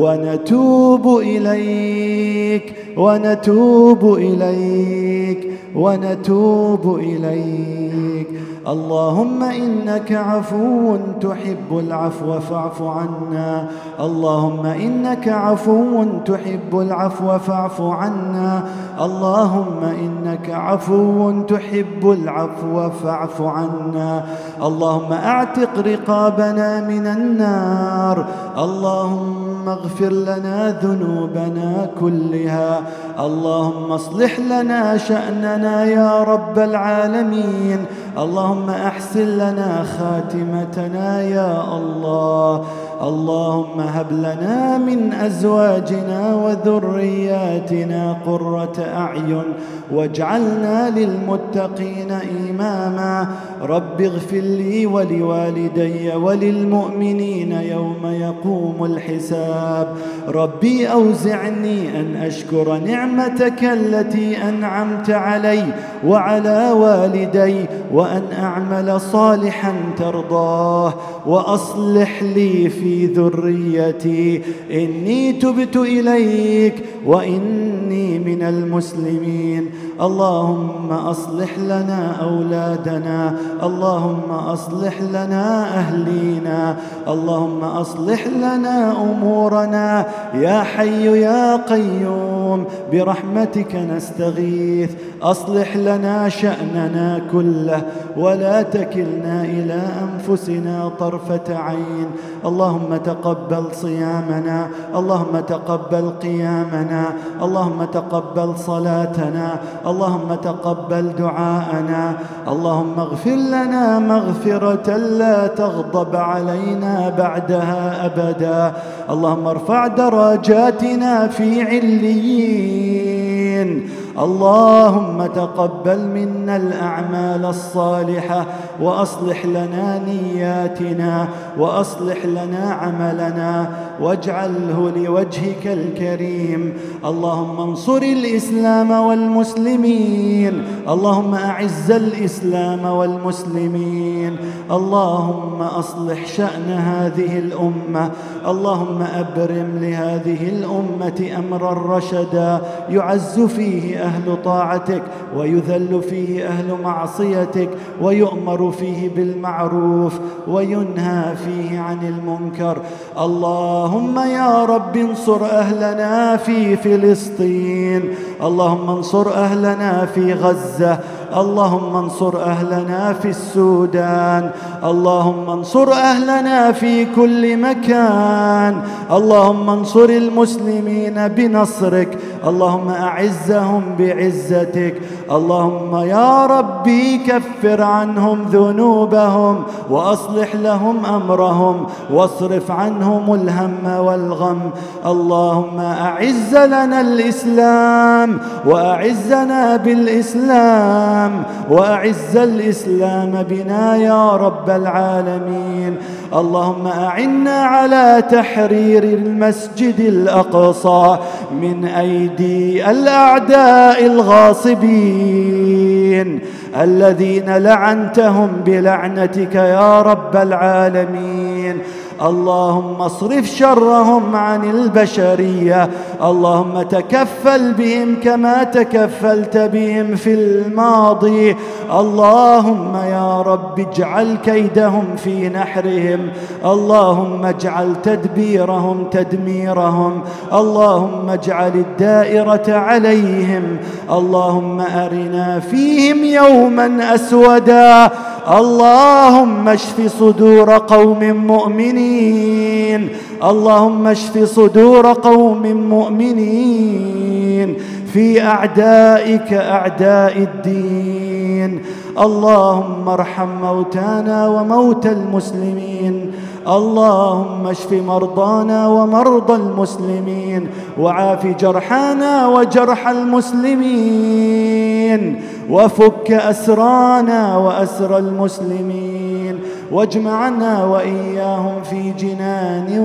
ونتوب إليك ونتوب إليك ونتوب إليك. اللهم إنك عفو تحب العفو فاعف عنا. اللهم إنك عفو تحب العفو فاعف عنا. اللهم إنك عفو تحب العفو فاعف عنا. اللهم أعتق رقابنا من النار. اللهم اغفر لنا ذنوبنا كلها. اللهم اصلح لنا شأننا يا رب العالمين. اللهم أحسن لنا خاتمتنا يا الله. اللهم هب لنا من أزواجنا وذرياتنا قرة أعين واجعلنا للمتقين إماما. رب اغفر لي ولوالدي وللمؤمنين يوم يقوم الحساب. ربي أوزعني أن أشكر نعمتك التي أنعمت علي وعلى والدي وأن أعمل صالحا ترضاه وأصلح لي في ذريتي إني تبت إليك وإني من المسلمين. اللهم أصلح لنا أولادنا، اللهم أصلح لنا أهلينا، اللهم أصلح لنا أمورنا يا حي يا قيوم، برحمتك نستغيث. أصلح لنا شأننا كله ولا تكلنا إلى أنفسنا طرفة عين. اللهم تقبل صيامنا، اللهم تقبل قيامنا، اللهم تقبل صلاتنا، اللهم تقبل دعاءنا. اللهم اغفر لنا مغفرة لا تغضب علينا بعدها أبدا. اللهم ارفع درجاتنا في عليين. اللهم تقبل منا الأعمال الصالحة وأصلح لنا نياتنا وأصلح لنا عملنا واجعله لوجهك الكريم. اللهم انصر الإسلام والمسلمين، اللهم أعز الإسلام والمسلمين. اللهم أصلح شأن هذه الأمة، اللهم أبرم لهذه الأمة أمرا رشدا يعز فيه أهل طاعتك ويذل فيه أهل معصيتك، ويؤمر فيه بالمعروف وينهى فيه عن المنكر. اللهم يا رب انصر أهلنا في فلسطين، اللهم انصر أهلنا في غزة، اللهم انصر أهلنا في السودان، اللهم انصر أهلنا في كل مكان. اللهم انصر المسلمين بنصرك، اللهم أعزهم بعزتك. اللهم يا ربي كفر عنهم ذنوبهم وأصلح لهم أمرهم واصرف عنهم الهم والغم. اللهم أعز لنا الإسلام وأعزنا بالإسلام وأعز الإسلام بنا يا رب العالمين. اللهم أعنا على تحرير المسجد الأقصى من أيدي الأعداء الغاصبين الذين لعنتهم بلعنتك يا رب العالمين. اللهم اصرف شرهم عن البشرية، اللهم تكفل بهم كما تكفلت بهم في الماضي. اللهم يا رب اجعل كيدهم في نحرهم، اللهم اجعل تدبيرهم تدميرهم، اللهم اجعل الدائرة عليهم. اللهم أرنا فيهم يوما أسودا. اللهم اشف صدور قوم مؤمنين، اللهم اشف صدور قوم مؤمنين في أعدائك أعداء الدين. اللهم ارحم موتانا وموتى المسلمين، اللهم اشف مرضانا ومرضى المسلمين، وعاف جرحانا وجرح المسلمين، وفك أسرانا وأسر المسلمين، واجمعنا وإياهم في جنان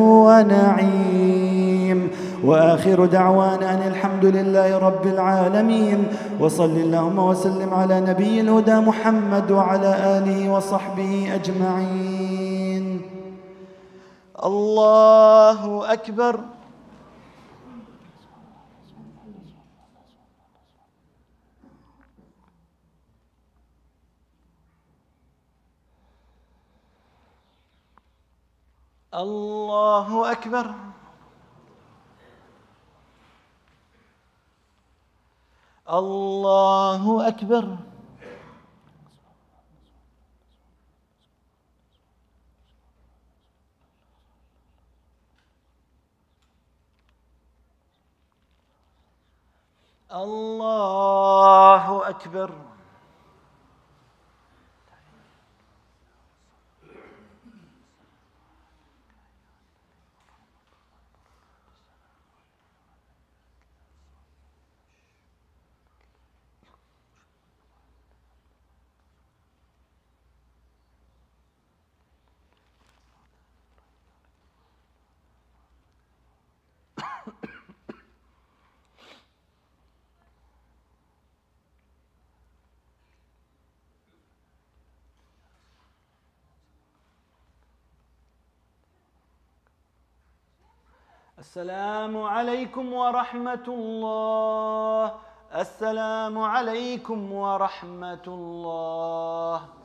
ونعيم. وآخر دعوانا أن الحمد لله رب العالمين، وصل اللهم وسلم على نبي الهدى محمد وعلى آله وصحبه أجمعين. الله أكبر. الله أكبر. الله أكبر. الله أكبر. السلام عليكم ورحمة الله. السلام عليكم ورحمة الله.